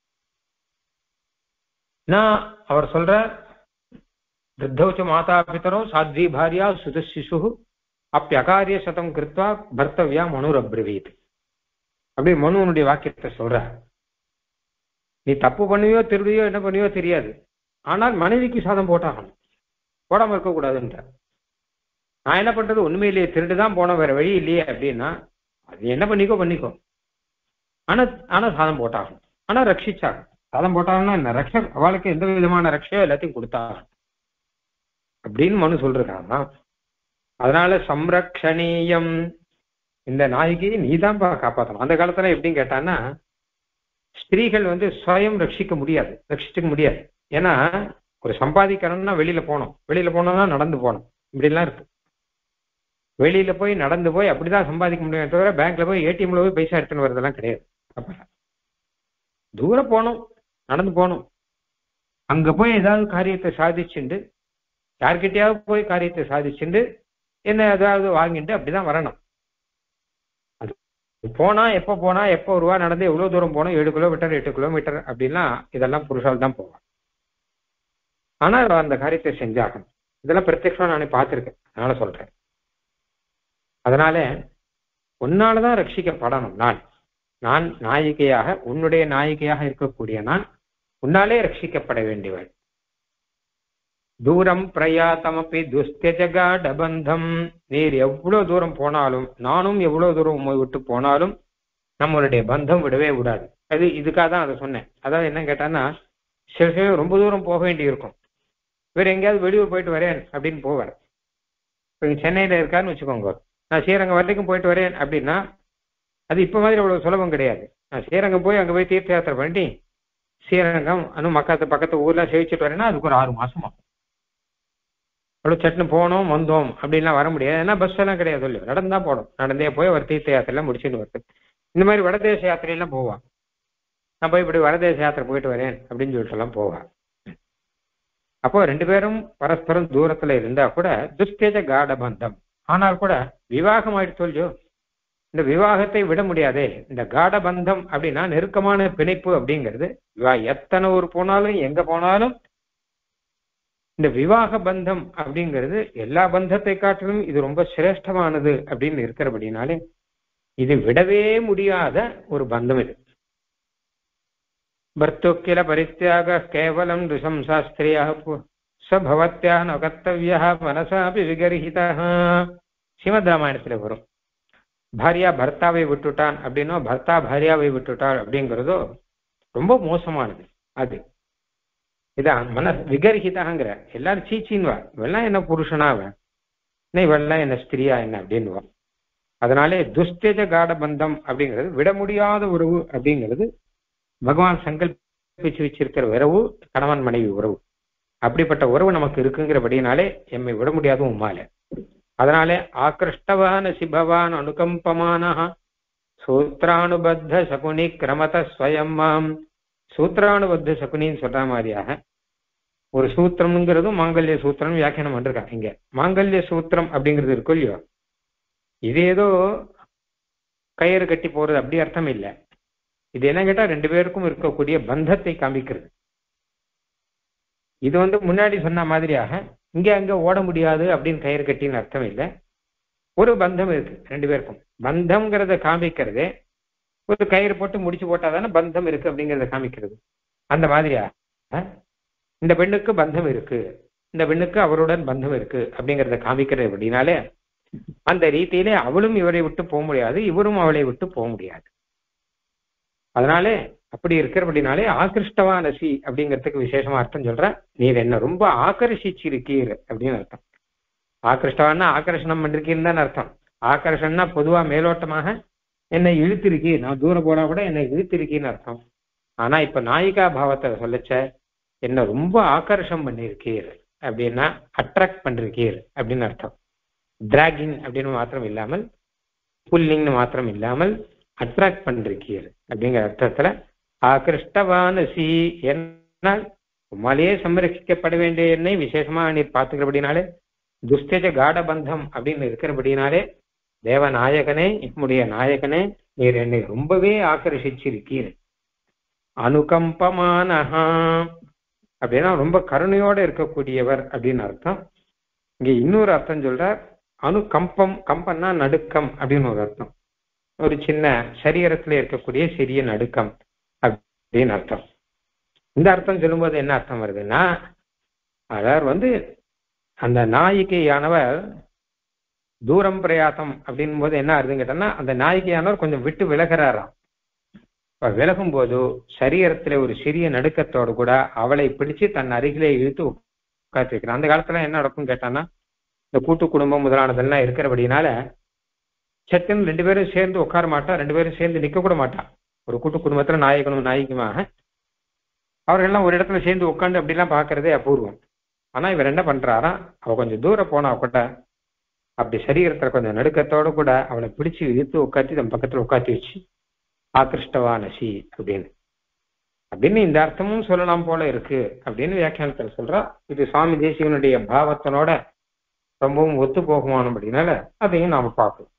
நான் அவர் சொல்ற விருத்தௌச்ச மாதா பிதரோ சாத்வி பாரியா சுத சிசு அப்பியகாரிய சதம் கிருத்வா பர்த்தவியா மனுரப்ரவீத் அப்படி மனுவனுடைய வாக்கியத்தை சொல்ற. நீ தப்பு பண்ணுவியோ திருடியோ என்ன பண்ணுவியோ தெரியாது, ஆனால் மனைவிக்கு சாதம் போட்டாகணும், போடாம இருக்கக்கூடாதுன்ற. நான் என்ன பண்றது, ஒண்ணுமே இல்லையே, திருடுதான் போனோம், வேற வழி இல்லையே அப்படின்னா அது என்ன பண்ணிக்கோ பண்ணிக்கோ, ஆனா சாதம் போட்டாகணும். ஆனா ரட்சிச்சாகணும். சாதம் போட்டாங்கன்னா என்ன ரக்ஷ, அவளுக்கு எந்த விதமான ரட்சையோ எல்லாத்தையும் கொடுத்தாகணும் அப்படின்னு மனு சொல்றாங்க. அதனால சம்ரக்ஷணீயம், இந்த நாய்க்கு நீதான் காப்பாற்றணும். அந்த காலத்துல எப்படின்னு கேட்டான்னா, ஸ்திரீகள் சுயம் ரட்சிக்க முடியாது, ரட்சிச்சுக்க முடியாது. ஏன்னா ஒரு சம்பாதிக்கணும்னா வெளியில போனோம், வெளியில போனோம்னா நடந்து போனோம், இப்படிலாம் இருக்கு. வெளியில போய் நடந்து போய் அப்படிதான் சம்பாதிக்க முடியும் தவிர பேங்க்ல போய் ஏடிஎம்ல போய் பைசா எடுத்துன்னு வரதெல்லாம் கிடையாது. அப்ப தூரம் போனோம், நடந்து போனோம், அங்க போய் ஏதாவது காரியத்தை சாதிச்சுண்டு, யார்கிட்டயாவது போய் காரியத்தை சாதிச்சுண்டு என்ன ஏதாவது வாங்கிட்டு அப்படிதான் வரணும். அது போனா எப்போ போனா எப்போ ரூபா நடந்து எவ்வளவு தூரம் போனோம், 7 கிலோமீட்டர் 8 கிலோமீட்டர் அப்படின்லாம் இதெல்லாம் புருஷால் தான் போவான். ஆனா அந்த காரியத்தை செஞ்சாகணும். இதெல்லாம் பிரத்யட்சமா நானே பார்த்திருக்கேன், அதனால சொல்றேன். அதனால உன்னாலதான் ரட்சிக்கப்படணும். நான் நாயிகையாக, உன்னுடைய நாயிகையாக இருக்கக்கூடிய நான் உன்னாலே ரட்சிக்கப்பட வேண்டியவள். தூரம் பிரயாத்தமப்பி துஸ்தியஜகாடபந்தம், நீர் எவ்வளவு தூரம் போனாலும், நானும் எவ்வளவு தூரம் உண்மை விட்டு போனாலும் நம்மளுடைய பந்தம் விடவே விடாது. அது இதுக்காக தான் அதை சொன்னேன். அதாவது என்ன கேட்டான்னா, சில சமயம் ரொம்ப தூரம் போக வேண்டி இருக்கும். வேற எங்கேயாவது வெளியூர் போயிட்டு வரேன் அப்படின்னு போவார். இப்போ சென்னையில இருக்காருன்னு வச்சுக்கோங்க, நான் ஸ்ரீரங்கம் வரைக்கும் போயிட்டு வரேன் அப்படின்னா அது இப்ப மாதிரி அவ்வளவு சுலபம் கிடையாது. நான் ஸ்ரீரங்கம் போய் அங்க போய் தீர்த்த யாத்திரை பண்ணி ஸ்ரீரங்கம் பக்கத்து ஊர்ல சேவிச்சுட்டு வரேன்னா அதுக்கு ஒரு 6 மாசம் ஆகும். அவ்வளவு சட்டுன்னு போனோம் வந்தோம் அப்படின்லாம் வர முடியாது. ஏன்னா பஸ் எல்லாம் கிடையாது, சொல்லி நடந்தா போடும். நடந்தே போய் ஒரு தீர்த்த யாத்திரைலாம் முடிச்சுட்டு வருது. இந்த மாதிரி வடதேச யாத்திரையெல்லாம் போவான். நான் போய் இப்படி வடதேச யாத்திரை போயிட்டு வரேன் அப்படின்னு சொல்லிட்டு எல்லாம் போவான். அப்போ 2 பேரும் பரஸ்பரம் தூரத்துல இருந்தா கூட துஸ்தேஜ காடபந்தம், ஆனால் கூட விவாகம் ஆயிட்டு சொல்லியோ, இந்த விவாகத்தை விட முடியாதே. இந்த காடபந்தம் அப்படின்னா நெருக்கமான பிணைப்பு அப்படிங்கிறது, எத்தனை ஊர் போனாலும் எங்க போனாலும் இந்த விவாக பந்தம் அப்படிங்கிறது எல்லா பந்தத்தை காட்டிலும் இது ரொம்ப சிரேஷ்டமானது அப்படின்னு இருக்கிறபடினாலே இது விடவே முடியாத ஒரு பந்தம். இது பர்த்துக்கில பரித்தியாக கேவலம் ரிஷம் சாஸ்திரியாக சபவத்யா நகர்த்தவியா மனசாபி விகர்ஹிதா. ஸ்ரீமத் ராமாயணத்துல வரும், பாரியா பர்த்தாவை விட்டுட்டான் அப்படின்னோ பர்த்தா பாரியாவை விட்டுட்டாள் அப்படிங்கிறதோ ரொம்ப மோசமானது. அது இதான் விகர்ஹிதாங்கிற, எல்லாரும் சீச்சின்வா, இவெல்லாம் என்ன புருஷனாவ, இவெல்லாம் என்ன ஸ்திரியா என்ன அப்படின்வா. அதனாலே துஸ்தேஜ காடபந்தம் அப்படிங்கிறது விட முடியாத உறவு அப்படிங்கிறது பகவான் சங்கல்பிச்சு வச்சிருக்கிற உறவு, கணவன் மனைவி உறவு. அப்படிப்பட்ட உறவு நமக்கு இருக்குங்கிறபடினாலே எம்மை விட முடியாத உம்மால. அதனாலே ஆக்ருஷ்டவான சிபவான் அனுகம்பமான சூத்ரானுபத்த சகுனி கிரமத ஸ்வயம் மாம். சூத்ரானுபத்த சகுனின்னு சொல்ற மாதிரியாக ஒரு சூத்திரம்ங்கிறதும் மாங்கல்ய சூத்திரம் வியாக்கியானம் பண்ணிருக்காங்க. இங்க மாங்கல்ய சூத்திரம் அப்படிங்கிறது இருக்கும் இல்லையோ, இது ஏதோ கயிறு கட்டி போறது அப்படி அர்த்தம் இல்லை. இது என்ன கேட்டா 2 பேருக்கும் இருக்கக்கூடிய பந்தத்தை காமிக்கிறது. இது முன்னாடி சொன்ன மாதிரியாக இங்க அங்க ஓட முடியாது அப்படின்னு கயிறு கட்டின்னு அர்த்தம் இல்லை. ஒரு பந்தம் இருக்கு 2 பேருக்கும். பந்தம்ங்கிறத காமிக்கிறதே ஒரு கயிறு போட்டு முடிச்சு போட்டாதானே பந்தம் இருக்கு அப்படிங்கிறத காமிக்கிறது. அந்த மாதிரியா இந்த பெண்ணுக்கு பந்தம் இருக்கு, இந்த பெண்ணுக்கு அவருடன் பந்தம் இருக்கு அப்படிங்கிறத காமிக்கிறது. அப்படின்னாலே அந்த ரீதியிலே அவளும் இவரை விட்டு போக முடியாது, இவரும் அவளை விட்டு போக முடியாது. அதனாலே அப்படி இருக்கிறபடினாலே ஆகிருஷ்டவான சி அப்படிங்கிறதுக்கு விசேஷமா அர்த்தம் சொல்ற, நீர் என்ன ரொம்ப ஆக்கர்ஷிச்சிருக்கீர் அப்படின்னு அர்த்தம். ஆகிருஷ்டவான்னா ஆகர்ஷணம் பண்ணிருக்கீன்னு தான் அர்த்தம். ஆகர்ஷன்னா பொதுவா மேலோட்டமாக என்னை இழுத்திருக்கீர், நான் தூரம் போனா கூட என்னை இழுத்திருக்கீன்னு அர்த்தம். ஆனா இப்ப நாயிகா பாவத்தை சொல்லச்ச என்ன ரொம்ப ஆகர்ஷம் பண்ணிருக்கீர் அப்படின்னா அட்ராக்ட் பண்ணிருக்கீர் அப்படின்னு அர்த்தம். டிராகிங் அப்படின்னு மாத்திரம் இல்லாமல், புல்லிங்னு மாத்திரம் இல்லாமல் அட்ராக்ட் பண்ணிருக்கீர் அப்படிங்கிற அர்த்தத்துல ஆகிருஷ்டவானசி. என்ன உம்மாலேயே சம்ரட்சிக்கப்பட வேண்டிய என்னை விசேஷமா நீர் பார்த்துக்கிறபடினாலே, துஸ்தஜ காடபந்தம் அப்படின்னு இருக்கிறபடினாலே, தேவநாயகனே, நம்முடைய நாயகனே, நீர் என்னை ரொம்பவே ஆக்கர்ஷிச்சிருக்கீர். அனுகம்பமானஹா அப்படின்னா ரொம்ப கருணையோட இருக்கக்கூடியவர் அப்படின்னு அர்த்தம். இங்க இன்னொரு அர்த்தம் சொல்றார், அனுகம்பம். கம்பம்னா நடுக்கம் அப்படின்னு ஒரு அர்த்தம். ஒரு சின்ன சரீரத்துல இருக்கக்கூடிய சிறிய நடுக்கம் அப்படின்னு அர்த்தம். இந்த அர்த்தம் சொல்லும்போது என்ன அர்த்தம் வருதுன்னா, அதாவது அந்த நாயிகையானவர் தூரம் பிரயாசம் அப்படின் போது என்ன ஆகுதுன்னு கேட்டோம்னா, அந்த நாயிகையானவர் கொஞ்சம் விட்டு விலகிறாராம். விலகும் போது சரீரத்துல ஒரு சிறிய நடுக்கத்தோடு கூட அவளை பிடிச்சு தன் அருகிலே இழுத்து உட்காந்து வைக்கிறான். அந்த காலத்துல என்ன நடக்கும் கேட்டான்னா, இந்த கூட்டு குடும்பம் முதலானதெல்லாம் இருக்கிறபடினால சட்டுன்னு 2 பேரும் சேர்ந்து உட்கார மாட்டா, 2 பேரும் சேர்ந்து நிக்க கூட மாட்டா. ஒரு கூட்டு குடும்பத்துல நாயகனும் நாயகியுமாக அவர்கள்லாம் ஒரு இடத்துல சேர்ந்து உட்காந்து அப்படிலாம் பாக்குறதே அபூர்வம். ஆனா இவர் என்ன பண்றாரா, அவ கொஞ்சம் தூரம் போனா கூட அப்படி சரீரத்துல கொஞ்சம் நடுக்கத்தோடு கூட அவளை பிடிச்சு இழுத்து உட்காத்தி தன் பக்கத்துல உட்காத்தி வச்சு ஆகிருஷ்டவானசி அப்படின்னு இந்த அர்த்தமும் சொல்லலாம் போல இருக்கு அப்படின்னு வியாக்கியானத்தில் சொல்றா. இது சுவாமி தேசிகனுடைய பாவத்தினோட ரொம்பவும் ஒத்து போகுமானபடினால அதையும் நாம பார்க்கணும்.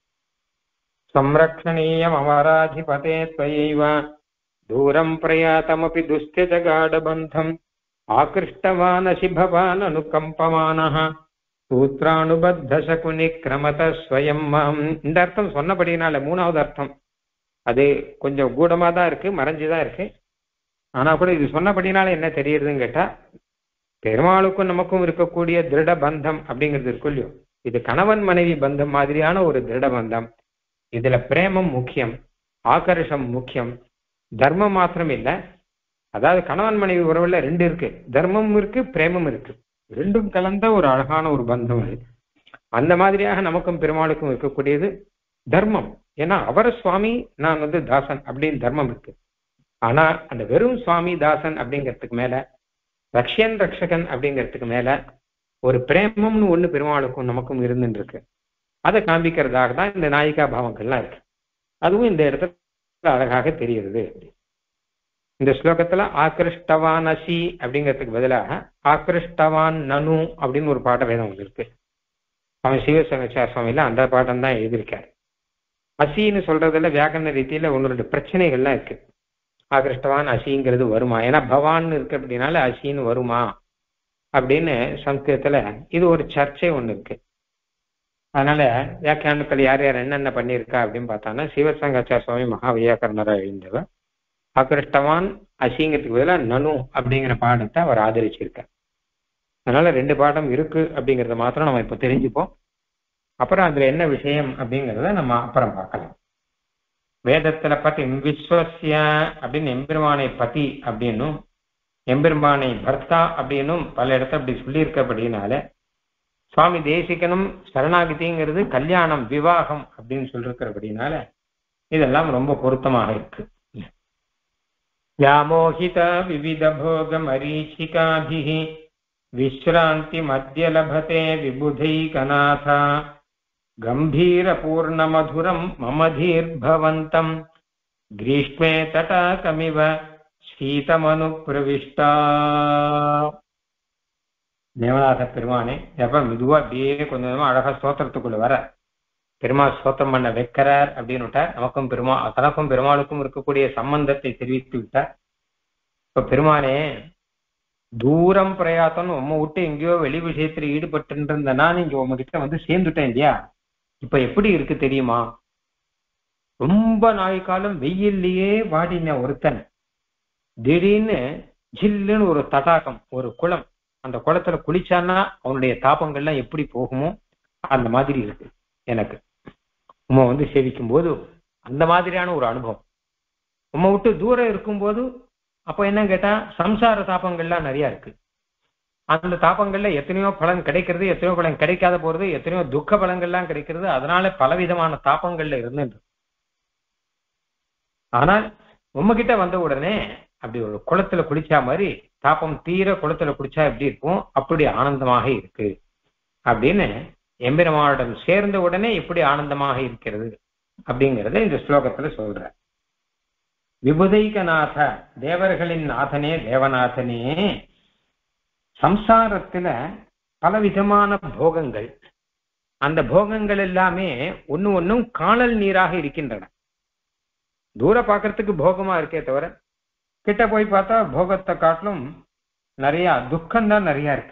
சம்ரக்ஷணீயம் அமராதிபதே த்வயைவ தூரம் பிரயாதமபி துஸ்திய காடபந்தம் ஆகிருஷ்டவானசி பவான் அனுகம்பமானஹ சூத்ரானுபத்த சகுனி கிரமத ஸ்வயம் மாம். இந்த அர்த்தம் சொன்னபடினால 3வது அர்த்தம் அது கொஞ்சம் கூடமா தான் இருக்கு, மறைஞ்சுதான் இருக்கு. ஆனா கூட இது சொன்னபடினால என்ன தெரியுதுன்னு கேட்டா, பெருமாளுக்கும் நமக்கும் இருக்கக்கூடிய திருட பந்தம் அப்படிங்கிறது இருக்கும் இல்லையோ, இது கணவன் மனைவி பந்தம் மாதிரியான ஒரு திருட பந்தம். இதுல பிரேமம் முக்கியம், ஆகர்ஷம் முக்கியம், தர்மம் மாத்திரம் இல்லை. அதாவது கணவன் மனைவி உறவுல 2 இருக்கு, தர்மம் இருக்கு, பிரேமம் இருக்கு, 2ம் கலந்த ஒரு அழகான ஒரு பந்தம் அது. அந்த மாதிரியாக நமக்கும் பெருமாளுக்கும் இருக்கக்கூடியது தர்மம். ஏன்னா அவர் சுவாமி, நான் தாசன் அப்படின்னு தர்மம் இருக்கு. ஆனா அந்த வெறும் சுவாமி தாசன் அப்படிங்கிறதுக்கு மேல, ரக்ஷன் ரக்ஷகன் அப்படிங்கிறதுக்கு மேல ஒரு பிரேமம்னு ஒண்ணு பெருமாளுக்கும் நமக்கும் இருந்துட்டு இருக்கு. அதை காண்பிக்கிறதாக தான் இந்த நாயிகா பாவங்கள்லாம் இருக்கு. அதுவும் இந்த இடத்துல அழகாக தெரிகிறது. இந்த ஸ்லோகத்துல ஆகிருஷ்டவான் அசி அப்படிங்கிறதுக்கு பதிலாக ஆகிருஷ்டவான் நனு அப்படின்னு ஒரு பாட வேதம் இருக்கு. அவன் சிவசங்கச்சார சுவாமியில அந்த பாட்டம் தான் எழுதியிருக்காரு. அசின்னு சொல்றதுல வியாக்கரண ரீதியில 1-2 பிரச்சனைகள்லாம் இருக்கு. ஆகிருஷ்டவான் அசிங்கிறது வருமா, ஏன்னா பவான் இருக்கு அப்படின்னால அசின்னு வருமா அப்படின்னு சம்ஸ்கிருதத்துல இது ஒரு சர்ச்சை ஒண்ணு இருக்கு. அதனால வியாக்கியானத்தில் யார் யார் என்னென்ன பண்ணியிருக்கா அப்படின்னு பார்த்தாங்கன்னா, சிவசங்காச்சார சுவாமி மகா வியாக்கரணராக எழுந்தவர் ஆகிருஷ்டவான் அசிங்கிறதுக்கு பதிலாக நனு அப்படிங்கிற பாடத்தை அவர் ஆதரிச்சிருக்கார். அதனால 2 பாடம் இருக்கு அப்படிங்கிறத மாத்திரம் நம்ம இப்ப தெரிஞ்சுப்போம். அப்புறம் அதுல என்ன விஷயம் அப்படிங்கிறத நம்ம அப்புறம் பார்க்கலாம். வேதத்துல பத்தி விஸ்வசிய அப்படின்னு எம்பெருமானை பதி அப்படின்னும் எம்பெருமானை பர்த்தா அப்படின்னும் பல இடத்துல அப்படி சொல்லியிருக்கப்படினால, சுவாமி தேசிகனும் சரணாகதிங்கிறது கல்யாணம் விவாகம் அப்படின்னு சொல்லிருக்கிறபடினால இதெல்லாம் ரொம்ப பொருத்தமாக இருக்கு. வியாமோகித விவித போக மரீச்சிகாபிஹி விஸ்ராந்தி மத்திய லபதே விபுதைகநாதா கம்பீர பூர்ண மதுரம் மமதீர்பவந்தம் கிரீஷ்மே தடாகமிவ சீதமனு பிரவிஷ்டா. தேவநாத பெருமானே எப்ப மெதுவா அப்படியே கொஞ்சம் அழகா ஸ்தோத்திரத்துக்குள்ள வர பெருமாள் ஸ்தோத்திரம் பண்ண வைக்கிறார் அப்படின்னு விட்டார். நமக்கும் தனக்கும் பெருமாளுக்கும் இருக்கக்கூடிய சம்பந்தத்தை தெரிவித்து விட்டார். இப்ப பெருமானே தூரம் பிரயாத்தம் உம்ம விட்டு எங்கேயோ வெளி விஷயத்துல ஈடுபட்டு இருந்தேன்னா நீங்க உங்ககிட்ட சேர்ந்துட்டேன் இல்லையா, இப்ப எப்படி இருக்கு தெரியுமா? ரொம்ப நாள் காலம் வெயில்லையே வாடின ஒருத்தன் திடீர்னு ஜில்லுன்னு ஒரு தடாகம், ஒரு குளம், அந்த குளத்துல குளிச்சான்னா அவனுடைய தாபங்கள்லாம் எப்படி போகுமோ அந்த மாதிரி இருக்கு எனக்கு. உம்மை சேவிக்கும் போது அந்த மாதிரியான ஒரு அனுபவம். உம்மை விட்டு தூரம் இருக்கும்போது அப்ப என்ன கேட்டா சம்சார தாபங்கள்லாம் நிறைய இருக்கு. அந்த தாபங்கள்ல எத்தனையோ பலன் கிடைக்கிறது, எத்தனையோ பலன் கிடைக்காத போறது, எத்தனையோ துக்க பலன்கள்லாம் கிடைக்கிறது. அதனால பலவிதமான தாபங்கள்ல இருந்துட்டு, ஆனால் உம்மகிட்ட வந்த உடனே அப்படி ஒரு குளத்துல குளிச்சா மாதிரி தாபம் தீர குளத்துல குளிச்சா எப்படி இருக்கும் அப்படி ஆனந்தமாக இருக்கு அப்படின்னு எம்பெருமானிடம் சேர்ந்த உடனே எப்படி ஆனந்தமாக இருக்கிறது அப்படிங்கறத இந்த ஸ்லோகத்துல சொல்ற. விபுதைகநாத, தேவர்களின் நாதனே, தேவநாதனே, சம்சாரத்துல பலவிதமான போகங்கள், அந்த போகங்கள் எல்லாமே ஒண்ணு ஒன்னும் காணல் நீராக இருக்கின்றன. தூர பார்க்கறதுக்கு போகமா இருக்கே தவிர கிட்ட போய் பார்த்தா போகத்தை காட்டிலும் நிறைய துக்கம்தான் நிறைய இருக்கு.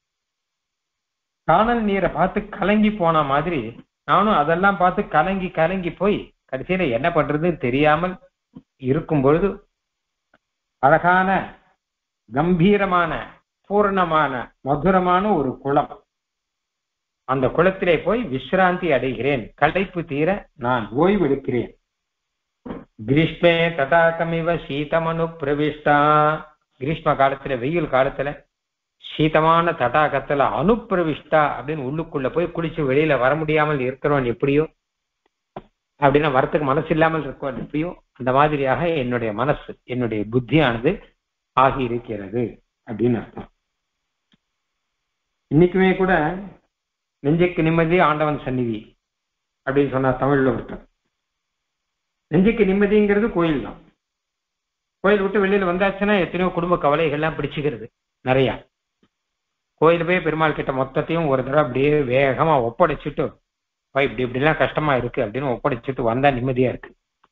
காணல் நீரை பார்த்து கலங்கி போன மாதிரி நானும் அதெல்லாம் பார்த்து கலங்கி கலங்கி போய் கடைசியில என்ன பண்றதுன்னு தெரியாமல் இருக்கும் பொழுது அழகான கம்பீரமான பூர்ணமான மதுரமான ஒரு குளம், அந்த குளத்திலே போய் விசிராந்தி அடைகிறேன், களைப்பு தீர நான் ஓய்வெடுக்கிறேன். கிரீஷ்மே தடாகமிவ சீதமனு பிரவிஷ்டா, கிரீஷ்ம காலத்துல வெயில் காலத்துல சீதமான தடாகத்துல அனுப்பிரவிஷ்டா அப்படின்னு உள்ளுக்குள்ள போய் குளிச்சு வெளியில வர முடியாமல் இருக்கிறவன் எப்படியோ, அப்படின்னா வரத்துக்கு மனசு இல்லாமல் இருக்கவன் எப்படியோ, அந்த மாதிரியாக என்னுடைய மனசு, என்னுடைய புத்தியானது ஆகி இருக்கிறது அப்படின்னு அர்த்தம். இன்னைக்குமே கூட நெஞ்சுக்கு நிம்மதி ஆண்டவன் சந்நிதி அப்படின்னு சொன்னா தமிழ்ல ஒருத்தர். நெஞ்சுக்கு நிம்மதிங்கிறது கோயில் தான். கோயில் விட்டு வெளியில வந்தாச்சுன்னா எத்தனையோ குடும்ப கவலைகள்லாம் பிடிச்சுக்கிறது நிறைய. கோயில் போய் பெருமாள் கிட்ட மொத்தத்தையும் ஒரு தடவை அப்படியே வேகமா ஒப்படைச்சிட்டு இப்படி இப்படிலாம் கஷ்டமா இருக்கு அப்படின்னு ஒப்படைச்சிட்டு வந்தா நிம்மதியா இருக்கு.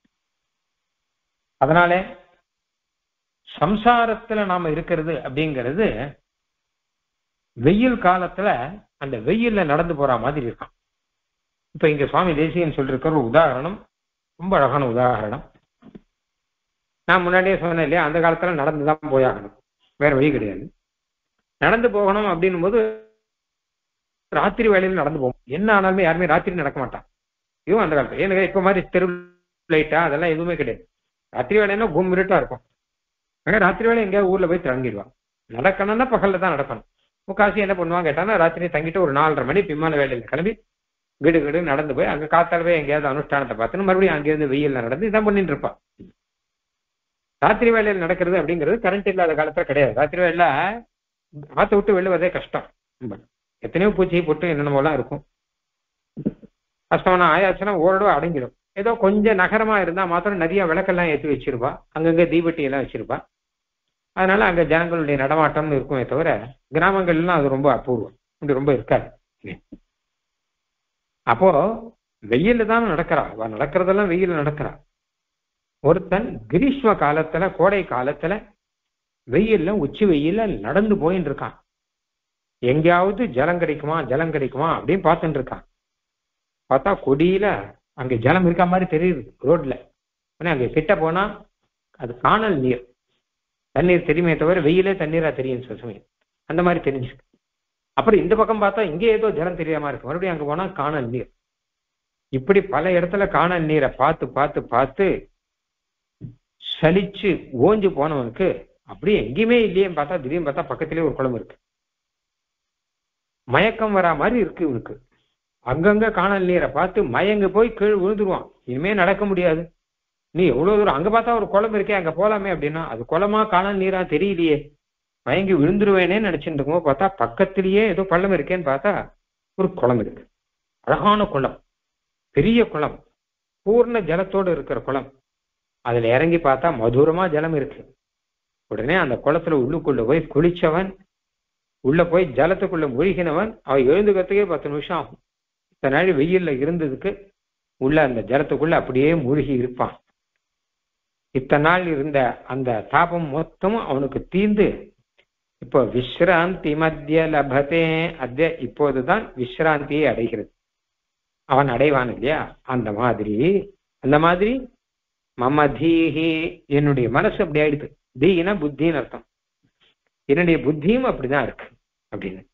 அதனால சம்சாரத்துல நாம இருக்கிறது அப்படிங்கிறது வெயில் காலத்துல அந்த வெயில்ல நடந்து போற மாதிரி இருக்கும். இப்ப இங்க சுவாமி தேசிகன் சொல்லிருக்கிற ஒரு உதாரணம் ரொம்ப அழகான உதாரணம். நான் முன்னாடியே சொன்னேன் இல்லையா, அந்த காலத்துல நடந்துதான் போயாகணும், வேற வழி கிடையாது. நடந்து போகணும் அப்படின்னும் போது ராத்திரி வேலையில நடந்து போகும். என்ன ஆனாலுமே யாருமே ராத்திரி நடக்க மாட்டான். இதுவும் அந்த காலத்துல எனக்கு இப்ப மாதிரி தெரு லைட்டா அதெல்லாம் எதுவுமே கிடையாது. ராத்திரி வேலைன்னா கும்மிருட்டா இருக்கும். ராத்திரி வேலை எங்கேயாவது ஊர்ல போய் தங்கிடுவான். நடக்கணும்னா பகல்ல தான் நடக்கணும். முக்காசி என்ன பண்ணுவாங்க கேட்டானா, ராத்திரி தங்கிட்டு ஒரு 4:30 மணி பிமான வேலையில கிளம்பி கிடு கிடு நடந்து போய் அங்க காத்தாலவே எங்கேயாவது அனுஷ்டானத்தை பார்த்துன்னு மறுபடியும் அங்கேயிருந்து வெயில்ல நடந்து இதான் பண்ணிட்டு இருப்பான். ராத்திரி வேலையில் நடக்கிறது அப்படிங்கிறது கரண்ட் இல்லாத காலத்துல கிடையாது. ராத்திரி வேலை ஆத்த விட்டு வெளிவதே கஷ்டம். எத்தனையோ பூச்சி போட்டு என்னென்னமோலாம் இருக்கும். கஷ்டமான ஆயாச்சுன்னா ஓரளவு அடங்கிடும். ஏதோ கொஞ்சம் நகரமா இருந்தா மாத்திரம் நிறைய விளக்கெல்லாம் ஏற்றி வச்சிருப்பா, அங்கங்க தீபட்டி எல்லாம் வச்சிருப்பா. அதனால அங்க ஜனங்களுடைய நடமாட்டம்னு இருக்குமே தவிர கிராமங்கள்லாம் அது ரொம்ப அபூர்வம், அப்படி ரொம்ப இருக்காது. அப்போ வெயில தான் நடக்கிறா, நடக்கிறதெல்லாம் வெயில நடக்கிறா. ஒருத்தன் கிரீஷ்ம காலத்துல கோடை காலத்துல வெயில்ல உச்சி வெயில நடந்து போயின்னு இருக்கான். எங்கேயாவது ஜலம் கிடைக்குமா ஜலம் கிடைக்குமா அப்படின்னு பார்த்துட்டு இருக்கான். பார்த்தா கொடியில அங்க ஜலம் இருக்க மாதிரி தெரியுது ரோட்ல. அங்க கிட்ட போனா அது காணல் நீர், தண்ணீர் தெரியுமே தவிர வெயிலே தண்ணீரா தெரியும் சில சமயம், அந்த மாதிரி தெரிஞ்சு. அப்புறம் இந்த பக்கம் பார்த்தா இங்கே ஏதோ ஜலம் தெரியாம இருக்கு, மறுபடியும் அங்க போனா காணல் நீர். இப்படி பல இடத்துல காணல் நீரை பார்த்து பார்த்து பார்த்து சலிச்சு ஓஞ்சு போனவனுக்கு அப்படியே எங்கேயுமே இல்லையேன்னு பார்த்தா திடீர்னு பார்த்தா பக்கத்திலே ஒரு குளம் இருக்கு. மயக்கம் வரா மாதிரி இருக்கு இவனுக்கு. அங்கங்க காணல் நீரை பார்த்து மயங்க போய் கீழ் விழுந்துருவான். இனிமே நடக்க முடியாது. நீ எவ்வளவு தூரம் அங்க பார்த்தா ஒரு குளம் இருக்கே அங்க போலாமே அப்படின்னா அது குளமா காணல் நீரா தெரியலையே, மயங்கி விழுந்துருவேனேன்னு நினைச்சுட்டு இருக்கும்போது பார்த்தா பக்கத்திலேயே ஏதோ பள்ளம் இருக்கேன்னு பார்த்தா ஒரு குளம் இருக்கு. அழகான குளம், பெரிய குளம், பூர்ண ஜலத்தோடு இருக்கிற குளம். அதுல இறங்கி பார்த்தா மதுரமா ஜலம் இருக்கு. உடனே அந்த குளத்துல உள்ளுக்குள்ள போய் குளிச்சவன், உள்ள போய் ஜலத்துக்குள்ள மூழ்கினவன் அவன் எழுந்துக்கிறதுக்கே 10 நிமிஷம் ஆகும். இத்தனை நாள் வெயில்ல இருந்ததுக்கு உள்ள அந்த ஜலத்துக்குள்ள அப்படியே மூழ்கி இருப்பான். இத்தனை நாள் இருந்த அந்த தாபம் மொத்தமும் அவனுக்கு தீர்ந்து இப்போ விஸ்ராந்தி மத்திய லபதே அத்திய, இப்போதுதான் விஸ்ராந்தியை அடைகிறது அவன் அடைவான் இல்லையா. அந்த மாதிரி மம தீஹி, என்னுடைய மனசு அப்படி ஆயிடுது. தீனா புத்தின்னு அர்த்தம். என்னுடைய புத்தியும் அப்படிதான் இருக்கு அப்படின்னு.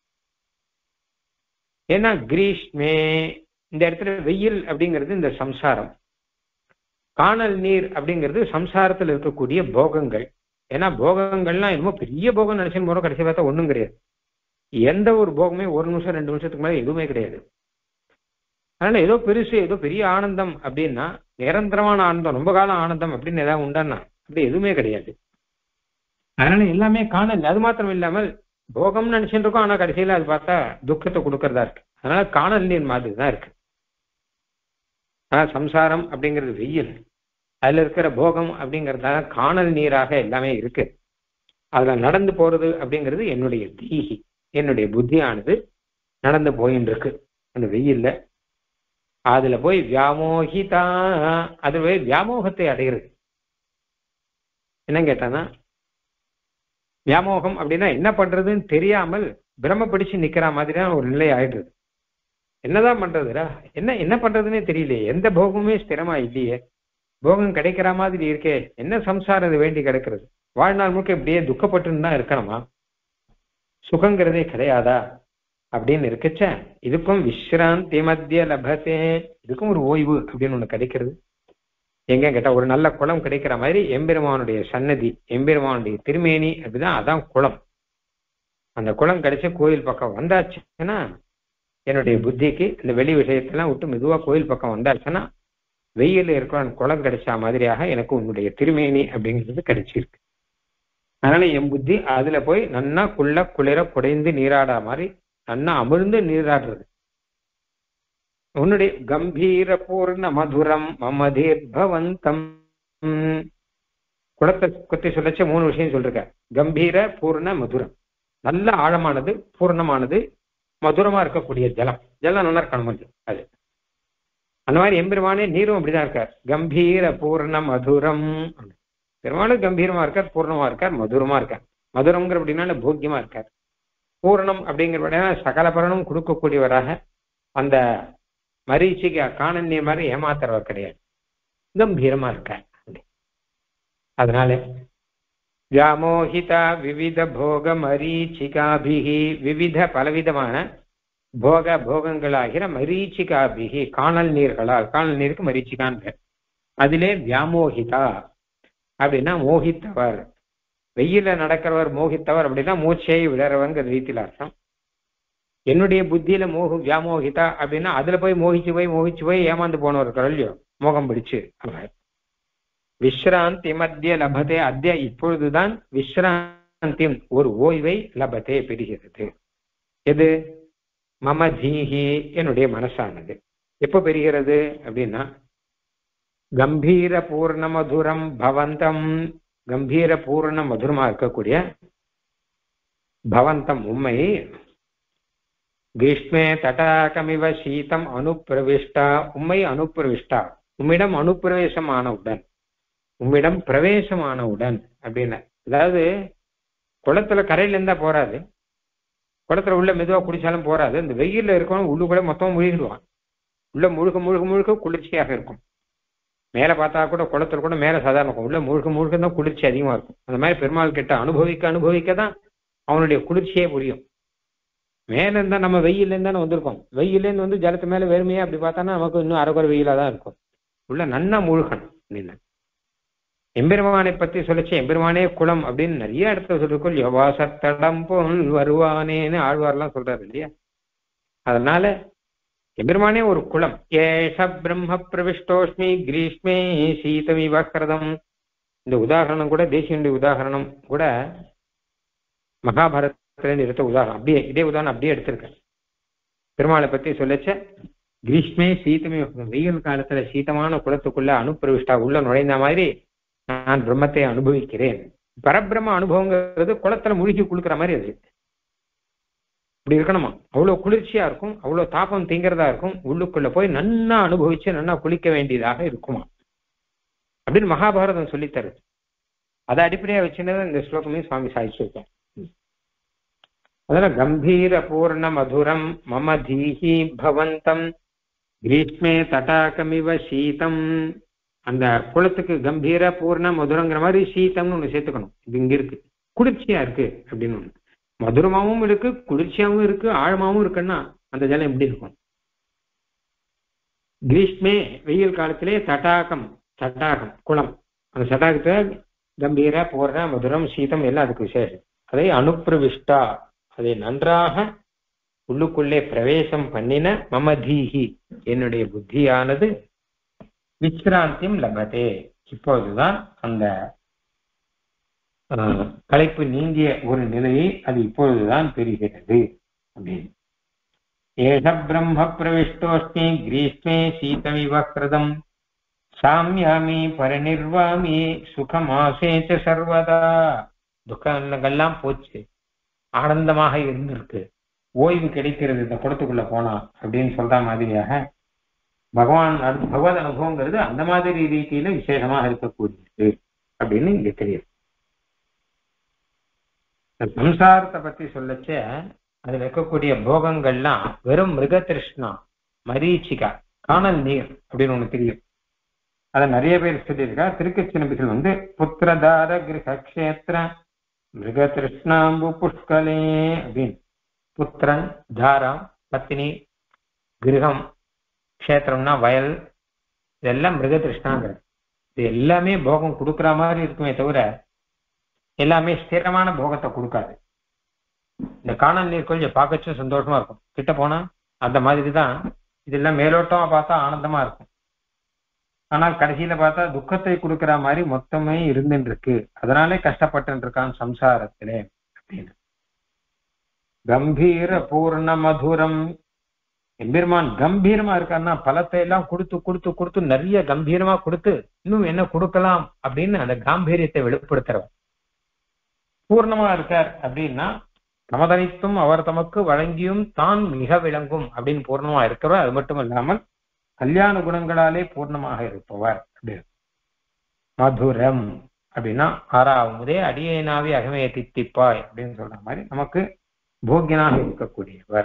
ஏன்னா கிரீஷ்மே இந்த இடத்துல வெயில் அப்படிங்கிறது இந்த சம்சாரம், காணல் நீர் அப்படிங்கிறது சம்சாரத்தில் இருக்கக்கூடிய போகங்கள். ஏன்னா போகங்கள்லாம் என்னமோ பெரிய போகம் நினைச்சுன்னு போறோம், கடைசி பார்த்தா ஒண்ணும் கிடையாது. எந்த ஒரு போகமே 1 நிமிஷம் 2 நிமிஷத்துக்கு மேலே எதுவுமே கிடையாது. அதனால ஏதோ பெருசு ஏதோ பெரிய ஆனந்தம் அப்படின்னா நிரந்தரமான ஆனந்தம், ரொம்ப காலம் ஆனந்தம் அப்படின்னு ஏதாவது உண்டான்னா அப்படி எதுவுமே கிடையாது. அதனால எல்லாமே காணல். அது மாத்திரம் இல்லாமல் போகம்னு நினைச்சுட்டு இருக்கோம், ஆனா கடைசியில அது பார்த்தா துக்கத்தை கொடுக்கறதா இருக்கு. அதனால காணல் நீர் மாதிரி தான் இருக்கு. ஆனா சம்சாரம் அப்படிங்கிறது வெயில், அதுல இருக்கிற போகம் அப்படிங்கிறதால காணல் நீராக எல்லாமே இருக்கு. அதுல நடந்து போறது அப்படிங்கிறது என்னுடைய தீகி, என்னுடைய புத்தியானது நடந்து போயின்னு இருக்கு அந்த வெயில்ல. அதுல போய் வியாமோகிதா, அது போய் வியாமோகத்தை அடைகிறது. என்ன கேட்டானா, வியாமோகம் அப்படின்னா என்ன பண்றதுன்னு தெரியாமல் பிரம பிடிச்சு நிக்கிற மாதிரியான ஒரு நிலை ஆயிடுறது. என்னதான் பண்றதுடா, என்ன என்ன பண்றதுன்னே தெரியலையே, எந்த போகமுமே ஸ்திரமா இல்லையே, போகம் கிடைக்கிற மாதிரி இருக்கே, என்ன சம்சாரம் இது வேண்டி கிடக்கிறது, வாழ்நாள் முழுக்க இப்படியே துக்கப்பட்டுன்னு தான் இருக்கணுமா, சுகங்கிறதே கிடையாதா அப்படின்னு இருக்கச்ச, இதுக்கும் விஸ்ராந்தி மத்திய லபத்தே, இதுக்கும் ஒரு ஓய்வு அப்படின்னு ஒண்ணு கிடைக்கிறது. எங்க கேட்டா ஒரு நல்ல குளம் கிடைக்கிற மாதிரி எம்பெருமானுடைய சன்னதி, எம்பெருமானுடைய திருமேனி அப்படிதான், அதான் குளம். அந்த குளம் கிடைச்ச கோயில் பக்கம் வந்தாச்சுன்னா என்னுடைய புத்திக்கு இந்த வெளி விஷயத்தெல்லாம் விட்டு மெதுவா கோயில் பக்கம் வந்தாச்சுன்னா வெயில் இருக்கிற குளம் கிடைச்ச மாதிரியாக எனக்கு உன்னுடைய திருமேனி அப்படிங்கிறது கிடைச்சிருக்கு. அதனால என் புத்தி அதுல போய் நன்னா குளிர குடைந்து நீராடா மாதிரி நன்னா அமிழ்ந்து நீராடுறது. உன்னுடைய கம்பீர பூர்ண மதுரம் மமதீர் பவந்தம், குளத்தை பத்தி சொல்லச்ச 3 விஷயம் சொல்லிருக்க. கம்பீர பூர்ண மதுரம், நல்ல ஆழமானது, பூர்ணமானது, மதுரமா இருக்கக்கூடிய ஜலம். ஜலம் நல்லா இருக்கணும் அது. அந்த மாதிரி எம்பெருமானே நீரும் அப்படிதான் இருக்கார், கம்பீர பூர்ண மதுரம். பெருமானும் கம்பீரமா இருக்கார், பூர்ணமா இருக்கார், மதுரமா இருக்கார். மதுரம்ங்கிற அப்படின்னா போக்கியமா இருக்கார். பூர்ணம் அப்படிங்கிற சகல பலனும் கொடுக்கக்கூடியவராக, அந்த மரீச்சிக்கு காணல் நீர் மாதிரி ஏமாத்துறவர் கிடையாது, கம்பீரமா இருக்கார். அதனால வியாமோகிதா விவித போக மரீச்சிகாபிகி, விவித பலவிதமான போகங்களாகிற மரீச்சிகாபிகி, காணல் நீர்களால், காணல் நீருக்கு மரீச்சிகான், அதிலே வியாமோகிதா அப்படின்னா மோகித்தவர், வெயில நடக்கிறவர் மோகித்தவர் அப்படின்னா மூச்சையை விடறவங்கிற ரீதியில் அர்த்தம். என்னுடைய புத்தியில வியாமோகிதா அப்படின்னா அதுல போய் மோகிச்சு போய் ஏமாந்து போனவர் இல்லையோ, மோகம் பிடிச்சு. விஸ்ராந்தி மத்திய லபதே, அத்திய இப்பொழுதுதான் விஸ்ராந்தி ஒரு ஓய்வை லபதே பெறுகிறது. எது? மம தீஹி என்னுடைய மனசானது. எப்ப பெறுகிறது அப்படின்னா கம்பீர பூர்ண மதுரம் பவந்தம், கம்பீர பூர்ண மதுரமா இருக்கக்கூடிய பவந்தம் உண்மை, கிரீஷ்மே தடாகமிவ சீதம் அனுப்பிரவிஷ்டா, உண்மை அனுப்பிரவிஷ்டா, உம்மிடம் அனுப்பிரவேசம் ஆனவுடன், உம்மிடம் பிரவேசமானவுடன் அப்படின்னு. அதாவது குளத்துல கரையில இருந்தா போறாது, குளத்துல உள்ள மெதுவா குடிச்சாலும் போறாது, இந்த வெயில்ல இருக்கணும் உள்ளுக்குள்ள மொத்தம் முழுகிடுவான். உள்ள முழுக்க குளிர்ச்சியாக இருக்கும். மேல பார்த்தா கூட குளத்துல கூட மேல சாதாரண இருக்கும், உள்ள முழுக்க தான் குளிர்ச்சி அதிகமா இருக்கும். அந்த மாதிரி பெருமாள் கிட்ட அனுபவிக்க தான் அவனுடைய குளிர்ச்சியே புரியும். மேல இருந்தா நம்ம வெயில இருந்தானே வந்திருக்கோம், வெயில இருந்து வந்து ஜலத்து மேல வெறுமையா அப்படி பார்த்தானா நமக்கு இன்னும் அரைக்குறை வெயிலா தான் இருக்கும். உள்ள நன்னா முழுகணும் அப்படின்னு எம்பெருமானை பத்தி சொல்லிச்சு. எம்பெருமானே குளம் அப்படின்னு நிறைய இடத்துல சொல்லிருக்கோம். யவாசத்தடம் போல் வருவானேன்னு ஆழ்வார்லாம் சொல்றாரு இல்லையா. அதனால எம்பெருமானே ஒரு குளம். ஏஷ பிரம்ம பிரவிஷ்டோஷ்மி கிரீஷ்மே சீதமிவக்ரதம். இந்த உதாரணம் கூட தேசியனுடைய உதாரணம் கூட மகாபாரதத்துல எடுத்த உதாரணம். அப்படியே இதே உதாரணம் அப்படியே எடுத்திருக்கேன். பெருமாளை பத்தி சொல்லச்ச கிரீஷ்மே சீதமி, வெயில் காலத்துல சீதமான குளத்துக்குள்ள அனுப்பிரவிஷ்டா உள்ள நுழைந்த மாதிரி நான் பிரம்மத்தை அனுபவிக்கிறேன். பரபிரம்ம அனுபவங்கிறது குளத்துல முழுகி குளிக்கிற மாதிரி அது இப்படி இருக்கணுமா, அவ்வளவு குளிர்ச்சியா இருக்கும், அவ்வளவு தாபம் தீங்கிறதா இருக்கும், உள்ளுக்குள்ள போய் நன்னா அனுபவிச்சு நன்னா குளிக்க வேண்டியதாக இருக்குமா அப்படின்னு மகாபாரதம் சொல்லித்தருது. அதை அடிப்படையா வச்சுன்னு இந்த ஸ்லோகமே சுவாமி சாதிச்சிருக்கேன். அதனால கம்பீர பூர்ண மதுரம் மம தீஹி பவந்தம் கிரீஷ்மே தடாகமிவ சீதம். அந்த குளத்துக்கு கம்பீர பூர்ண மதுரங்கிற மாதிரி சீதம்னு ஒண்ணு சேர்த்துக்கணும். இது இங்க இருக்கு, குளிர்ச்சியா இருக்கு அப்படின்னு ஒண்ணு. மதுரமாவும் இருக்கு, குளிர்ச்சியாவும் இருக்கு, ஆழமாவும் இருக்குன்னா அந்த ஜலம் எப்படி இருக்கும்? கிரீஷ்மே வெயில் காலத்திலே தடாகம் குளம், அந்த தடாகத்தை கம்பீர பூர்ண மதுரம் சீதம் எல்லாம் அதுக்கு விசேஷம். அதை அனுப்பிரவிஷ்டா, அதை நன்றாக உள்ளுக்குள்ளே பிரவேசம் பண்ணின மமதீஹி என்னுடைய புத்தியானது விஸ்ராந்தியும் லபதே, இப்போதுதான் அந்த களைப்பு நீங்கிய ஒரு நிலையை அது இப்பொழுதுதான் பெறுகிறது அப்படின்னு. ஏஷ பிரம்ம பிரவிஷ்டோஸ்மி கிரீஷ்மே சீதமிவ கிருதம் சாமியாமி பரிநிர்வாமி சுகமாசேச்ச சர்வதா. துக்கங்கள்லாம் போச்சு, ஆனந்தமாக இருந்திருக்கு, ஓய்வு கிடைக்கிறது இந்த குளத்துக்குள்ள போனா அப்படின்னு சொல்ற மாதிரியாக பகவத் அனுபவங்கிறது அந்த மாதிரி ரீதியில விசேஷமாக இருக்கக்கூடியது அப்படின்னு இங்க தெரியுது. சம்சாரத்தை பத்தி சொல்லச்ச அதுல இருக்கக்கூடிய போகங்கள்லாம் வெறும் மிருக திருஷ்ணா, மரீச்சிகா, காணல் நீர் அப்படின்னு ஒண்ணு தெரியும். அதை நிறைய பேர் சொல்லியிருக்கா. திருக்கச்சினபிகள் வந்து புத்திரதார கிரகக்ஷேத்திர மிருக திருஷ்ணாம்பு புஷ்கலே அப்படின்னு. புத்திரன், தாரம், பத்தினி, கிரகம், கஷேத்திரம்னா வயல், இதெல்லாம் மிருக திருஷ்ணாங்கிறது. இது எல்லாமே போகம் கொடுக்குற மாதிரி இருக்குமே தவிர எல்லாமே ஸ்திரமான போகத்தை கொடுக்காது. இந்த காணல் நீர் கொஞ்சம் பார்க்கச்சும் சந்தோஷமா இருக்கும், கிட்ட போனா அந்த மாதிரி தான். இதெல்லாம் மேலோட்டமா பார்த்தா ஆனந்தமா இருக்கும், ஆனால் கடைசியில பார்த்தா துக்கத்தை கொடுக்கிற மாதிரி மொத்தமே இருந்துட்டு இருக்கு. அதனாலே கஷ்டப்பட்டு இருக்கான் சம்சாரத்திலே அப்படின்னு. கம்பீர பூர்ண மதுரம். எம்பெருமான் கம்பீரமா இருக்காருன்னா பலத்தை எல்லாம் கொடுத்து கொடுத்து கொடுத்து நிறைய கம்பீரமா கொடுத்து இன்னும் என்ன கொடுக்கலாம் அப்படின்னு அந்த காம்பீரியத்தை வெளிப்படுத்துறவர். பூர்ணமா இருக்கார் அப்படின்னா தமதனித்தும் அவர் தமக்கு வழங்கியும் தான் மிக விளங்கும் அப்படின்னு பூர்ணமா இருக்கிறவர். அது மட்டும் இல்லாமல் கல்யாண குணங்களாலே பூர்ணமாக இருப்பவர் அப்படின்னு. மதுரம் அப்படின்னா ஆறாவதே அடியேனாவி அகமைய தித்திப்பாய் அப்படின்னு சொல்ற மாதிரி நமக்கு போக்கியனாக இருக்கக்கூடியவர்.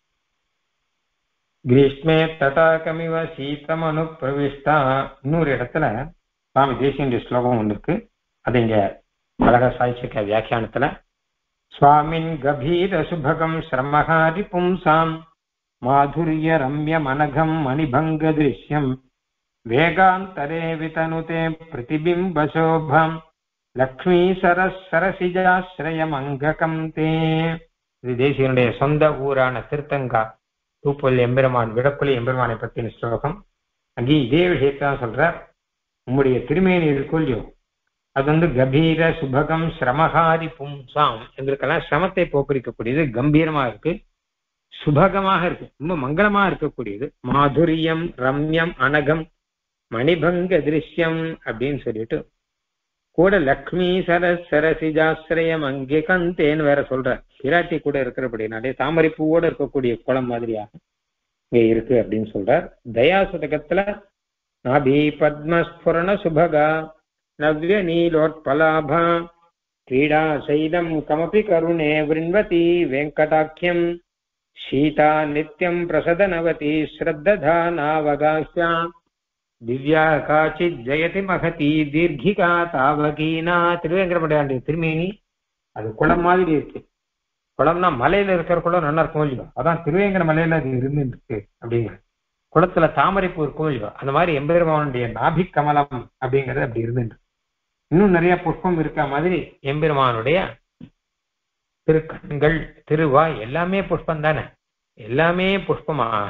கிரீஷ்மே தடாகமிவ சீதமனு பிரவிஷ்டா. இன்னொரு இடத்துல சுவாமி தேசிய ஸ்லோகம் ஒன்று இருக்கு, அதை இங்க அழகா சாய்ச்சிருக்க வியாக்கியானத்துல. சுவாமின் கபீர சுபகம் ஸ்ரமஹாரி பும்சாம் மாதுரிய ரம்ய மனகம் மணிபங்க திருஷ்யம் வேகாந்தரே விதனுதே பிரதிபிம்பசோபம் லக்ஷ்மீ சரசிஜாஸ்ரயம் அங்ககம் தே. இது தேசியனுடைய சொந்த ஊரான திருத்தங்கா தூப்பல் எம்பெருமான் விடக்குலி எம்பெருமானை பற்றின ஸ்லோகம். அங்கே இதே விஷயத்தான் சொல்றார். உம்முடைய திருமேனி இருக்கொல்லியோ அது வந்து கபீர சுபகம் ஸ்ரமஹாரி பும்சாம், எங்களுக்கெல்லாம் சிரமத்தை போக்குரிக்கக்கூடியது, கம்பீரமா இருக்கு, சுபகமாக இருக்கு, ரொம்ப மங்களமா இருக்கக்கூடியது. மாதுரியம் ரம்யம் அனகம் மணிபங்க திருஷ்யம் அப்படின்னு சொல்லிட்டு கூட லக்ஷ்மி சரசிஜாஸ்ரயம் அங்கே கந்தேன்னு வேற சொல்ற. பிராட்டி கூட இருக்கிறபடினாலே தாமரை பூவோட இருக்கக்கூடிய குளம் மாதிரியாக இங்க இருக்கு அப்படின்னு சொல்றார். தயாசுதகத்துல நாபி பத்மஸ்புரண சுபகா நவ்ய நீலோத்பலாபா கிரீடா சைலம் கமபி கருணே விருண்வதி வெங்கடாக்கியம் சீதா நித்யம் பிரசதனவதி ஸ்ரத்ததா நாவகாஹ்யா திவ்யா காச்சித் ஜெயதி மகதி தீர்கிகா தாவகீனா. திருவேங்கடமுடையாண்டி திருமேனி அது குளம் மாதிரி இருக்கு. குளம்னா மலையில இருக்கிற குளம் நல்லா இருக்கும் இல்லையோ, அதான் திருவேங்கட மலையில அது இருந்துருக்கு அப்படிங்கிற. குளத்துல தாமரைப்பூ இருக்கும் இல்லையோ, அந்த மாதிரி எம்பெருமானுடைய நாபி கமலம் அப்படிங்கிறது அப்படி இருந்துட்டு. இன்னும் நிறைய புஷ்பம் இருக்க மாதிரி எம்பெருமானுடைய திருக்கண்கள் திருவாய் எல்லாமே புஷ்பம் தானே, எல்லாமே புஷ்பமாக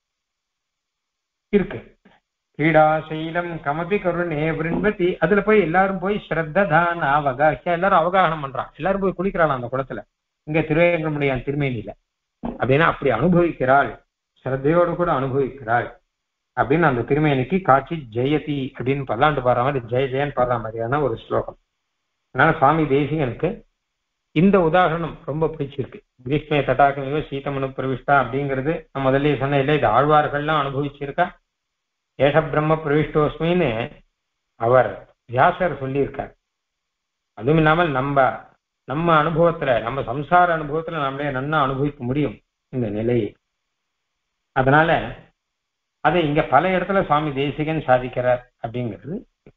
இருக்கு. கிரீடாசைலம் கமபி கருணே விருண்பதி. அதுல போய் எல்லாரும் போய் ஸ்ரத்ததான் அவகாஹ்யா, எல்லாரும் அவகாகனம் பண்றான், எல்லாரும் போய் குளிக்கிறாள் அந்த குளத்துல. இங்க திருவேங்கடமுடையான் திருமேனியில அப்படின்னா அப்படி அனுபவிக்கிறாள், ஸ்ரத்தையோடு கூட அனுபவிக்கிறாள் அப்படின்னு அந்த திருமேனிக்கு காட்சி ஜெயதி அப்படின்னு பல்லாண்டு பாடுற மாதிரி ஜெய ஜெயன் பாடுற மாதிரியான ஒரு ஸ்லோகம். அதனால சுவாமி தேசிகனுக்கு இந்த உதாரணம் ரொம்ப பிடிச்சிருக்கு. கிரீஷ்மே தடாகமிவ சீதமனு பிரவிஷ்டா அப்படிங்கிறது நான் முதல்ல சொன்ன இல்லை, இது ஆழ்வார்கள்லாம் அனுபவிச்சிருக்கா. ஏஷ பிரம்ம பிரவிஷ்டோஸ்மின்னு அவர் வியாசர் சொல்லியிருக்கார். அதுவும் இல்லாமல் நம்ம அனுபவத்துல, நம்ம சம்சார அனுபவத்துல நம்மளே நன்னா அனுபவிக்க முடியும் இந்த நிலையை. அதனால அதை இங்க பல இடத்துல சுவாமி தேசிகன் சாதிக்கிறார் அப்படிங்கிறது.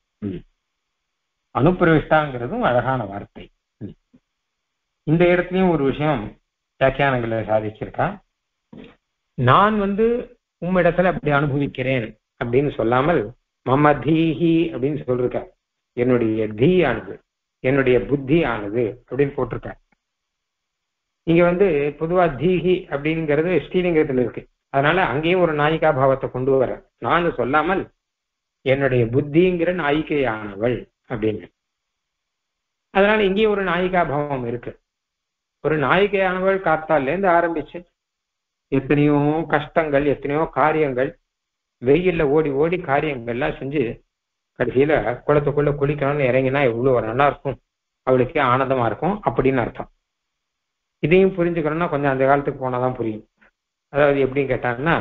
அனுப்பிரவிஷ்டாங்கிறதும் அழகான வார்த்தை. இந்த இடத்துலயும் ஒரு விஷயம் வியாக்கியானங்களை சாதிச்சிருக்கா. நான் உம்மிடத்துல அப்படி அனுபவிக்கிறேன் அப்படின்னு சொல்லாமல் மம தீஹி அப்படின்னு சொல்லிருக்க, என்னுடைய தீ ஆனது, என்னுடைய புத்தி ஆனது அப்படின்னு போட்டிருக்க. இங்க பொதுவா தீஹி அப்படிங்கிறது ஸ்ரீலிங்கத்துல இருக்கு. அதனால அங்கேயும் ஒரு நாயிகா பாவத்தை கொண்டு வர, நான் சொல்லாமல் என்னுடைய புத்திங்கிற நாயிகையானவள் அப்படின்னு. அதனால இங்கேயும் ஒரு நாயிகா பாவம் இருக்கு. ஒரு நாயிகையானவள் காத்தால இருந்து ஆரம்பிச்சு எத்தனையோ கஷ்டங்கள், எத்தனையோ காரியங்கள், வெயில்ல ஓடி ஓடி காரியங்கள்லாம் செஞ்சு கடைசியில குளத்துக்குள்ள குளிக்கணும்னு இறங்கினா எவ்வளவு நல்லா இருக்கும், அவளுக்கே ஆனந்தமா இருக்கும் அப்படின்னு அர்த்தம். இதையும் புரிஞ்சுக்கணும்னா கொஞ்சம் அந்த காலத்துக்கு போனாதான் புரியும். அதாவது எப்படின்னு கேட்டாங்கன்னா,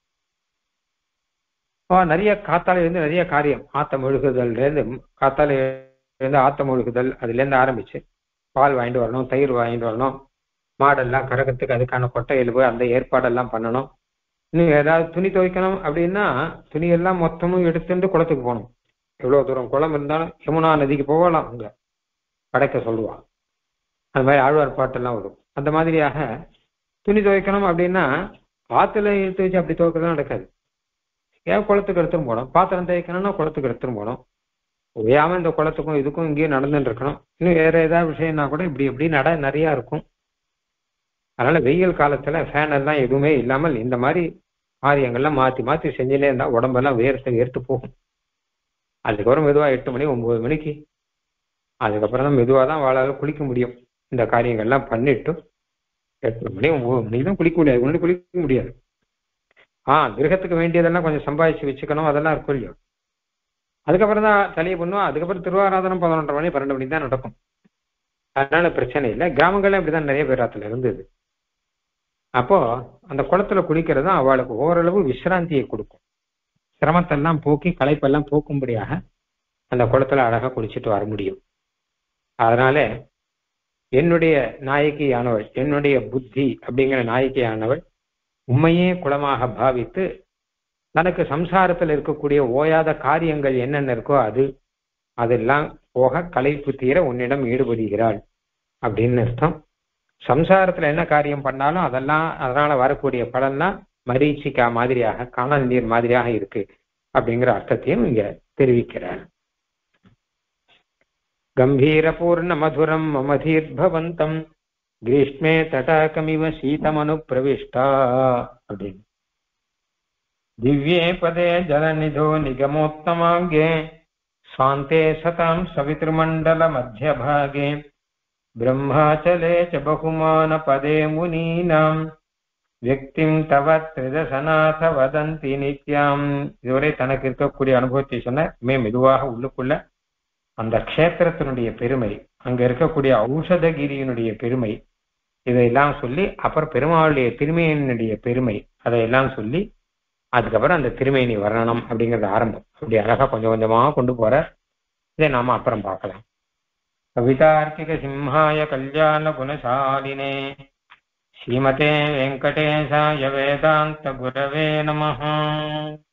நிறைய காத்தால இருந்து நிறைய காரியம், ஆத்தம் ஒழுகுதல்ல இருந்து, காத்தால இருந்து ஆத்தம் ஒழுகுதல் அதுல இருந்து ஆரம்பிச்சு பால் வாங்கிட்டு வரணும், தயிர் வாங்கிட்டு வரணும், மாடெல்லாம் கறக்கிறதுக்கு அதுக்கான கொட்டையில் போய் அந்த ஏற்பாடெல்லாம் பண்ணணும். இன்னும் ஏதாவது துணி துவைக்கணும் அப்படின்னா துணியெல்லாம் மொத்தமும் எடுத்துட்டு குளத்துக்கு போகணும். எவ்வளவு தூரம் குளம் இருந்தாலும் யமுனா நதிக்கு போகலாம், அங்க படைக்க சொல்லுவான். அது மாதிரி ஆழ்வார் பாட்டெல்லாம் வரும். அந்த மாதிரியாக துணி துவைக்கணும் அப்படின்னா ஆத்துல எடுத்து வச்சு அப்படி துவைக்கிறதும் நடக்காது. ஏன் குளத்துக்கு எடுத்துன்னு போனோம். பாத்திரம் தேய்க்கணும்னா குளத்துக்கு எடுத்துன்னு போனோம். ஓயாம இந்த குளத்துக்கும் இதுக்கும் இங்கேயும் நடந்துட்டு இருக்கணும். இன்னும் வேற ஏதாவது விஷயம்னா கூட இப்படி இப்படி நிறைய இருக்கும். அதனால வெயில் காலத்துல ஃபேன் எல்லாம் எதுவுமே இல்லாமல் இந்த மாதிரி காரியங்கள்லாம் மாத்தி மாத்தி செஞ்சுட்டே இருந்தா உடம்பெல்லாம் வேர்த்து போகும். அதுக்கப்புறம் மெதுவா 8 மணி 9 மணிக்கு அதுக்கப்புறம் தான் மெதுவா தான் வாழால குளிக்க முடியும். இந்த காரியங்கள்லாம் பண்ணிட்டு 8 மணி 9 மணி தான் குளிக்க முடியாது, ஒண்ணு குளிக்க முடியாது. கிரகத்துக்கு வேண்டியதெல்லாம் கொஞ்சம் சம்பாதிச்சு வச்சுக்கணும், அதெல்லாம் இருக்கும் இல்லையோ. அதுக்கப்புறம் தான் தலையை பண்ணுவோம். அதுக்கப்புறம் திருவாராதனம் 11:30 மணி 12 மணி தான் நடக்கும். அதனால பிரச்சனை இல்லை. கிராமங்கள்ல இப்படிதான் நிறைய பேர் ஆத்துல இருந்தது. அப்போ அந்த குளத்துல குளிக்கிறது தான் அவளுக்கு ஓரளவு விசிராந்தியை கொடுக்கும். சிரமத்தெல்லாம் போக்கி களைப்பெல்லாம் போக்கும்படியாக அந்த குளத்துல அழகா குளிச்சுட்டு வர முடியும். அதனால என்னுடைய நாயகியானவள், என்னுடைய புத்தி அப்படிங்கிற நாயகியானவள் உண்மையே குளமாக பாவித்து தனக்கு சம்சாரத்தில் இருக்கக்கூடிய ஓயாத காரியங்கள் என்னென்ன இருக்கோ அதெல்லாம் போக களைப்பு தீர உன்னிடம் ஈடுபடுகிறாள் அப்படின்னு அர்த்தம். சம்சாரத்துல என்ன காரியம் பண்ணாலும் அதனால வரக்கூடிய பலன்லாம் மரீச்சிக்கா மாதிரியாக, காணல் நீர் மாதிரியாக இருக்கு அப்படிங்கிற அர்த்தத்தையும் இங்க தெரிவிக்கிறார். கம்பீர பூர்ண மதுரம் மமதீர்பவந்தம் கிரீஷ்மே தடாகமிவ சீதமனு பிரவிஷ்டா அப்படின்னு. திவ்யே பதே ஜலநிதோ நிகமோத்தமாங்கே சாந்தே சதாம் சவித்ருமண்டல மத்தியபாகே பிரம்மாச்சலே ச பகுமான பதே முனீனாம் வியக்திம் தவ திரிதசநாத வதந்தி நித்யாம். இதுவரை தனக்கு இருக்கக்கூடிய அனுபவத்தை சொன்ன மெதுவாக உள்ளுக்குள்ள அந்த க்ஷேத்திரத்தினுடைய பெருமை, அங்க இருக்கக்கூடிய ஔஷதகிரியினுடைய பெருமை, இதையெல்லாம் சொல்லி அப்புறம் பெருமாளுடைய திருமேனியினுடைய பெருமை அதையெல்லாம் சொல்லி அதுக்கப்புறம் அந்த திருமேனி வர்ணனம் அப்படிங்கிறது ஆரம்பம். அப்படி அழகா கொஞ்சம் கொஞ்சமா கொண்டு போற. இதை நாம அப்புறம் பார்க்கலாம். கவிதார்க்கிக சிம்ஹாய கல்யாண குணசாலினே ஸ்ரீமதே வெங்கடேசாய வேதாந்த குரவே நமஹ.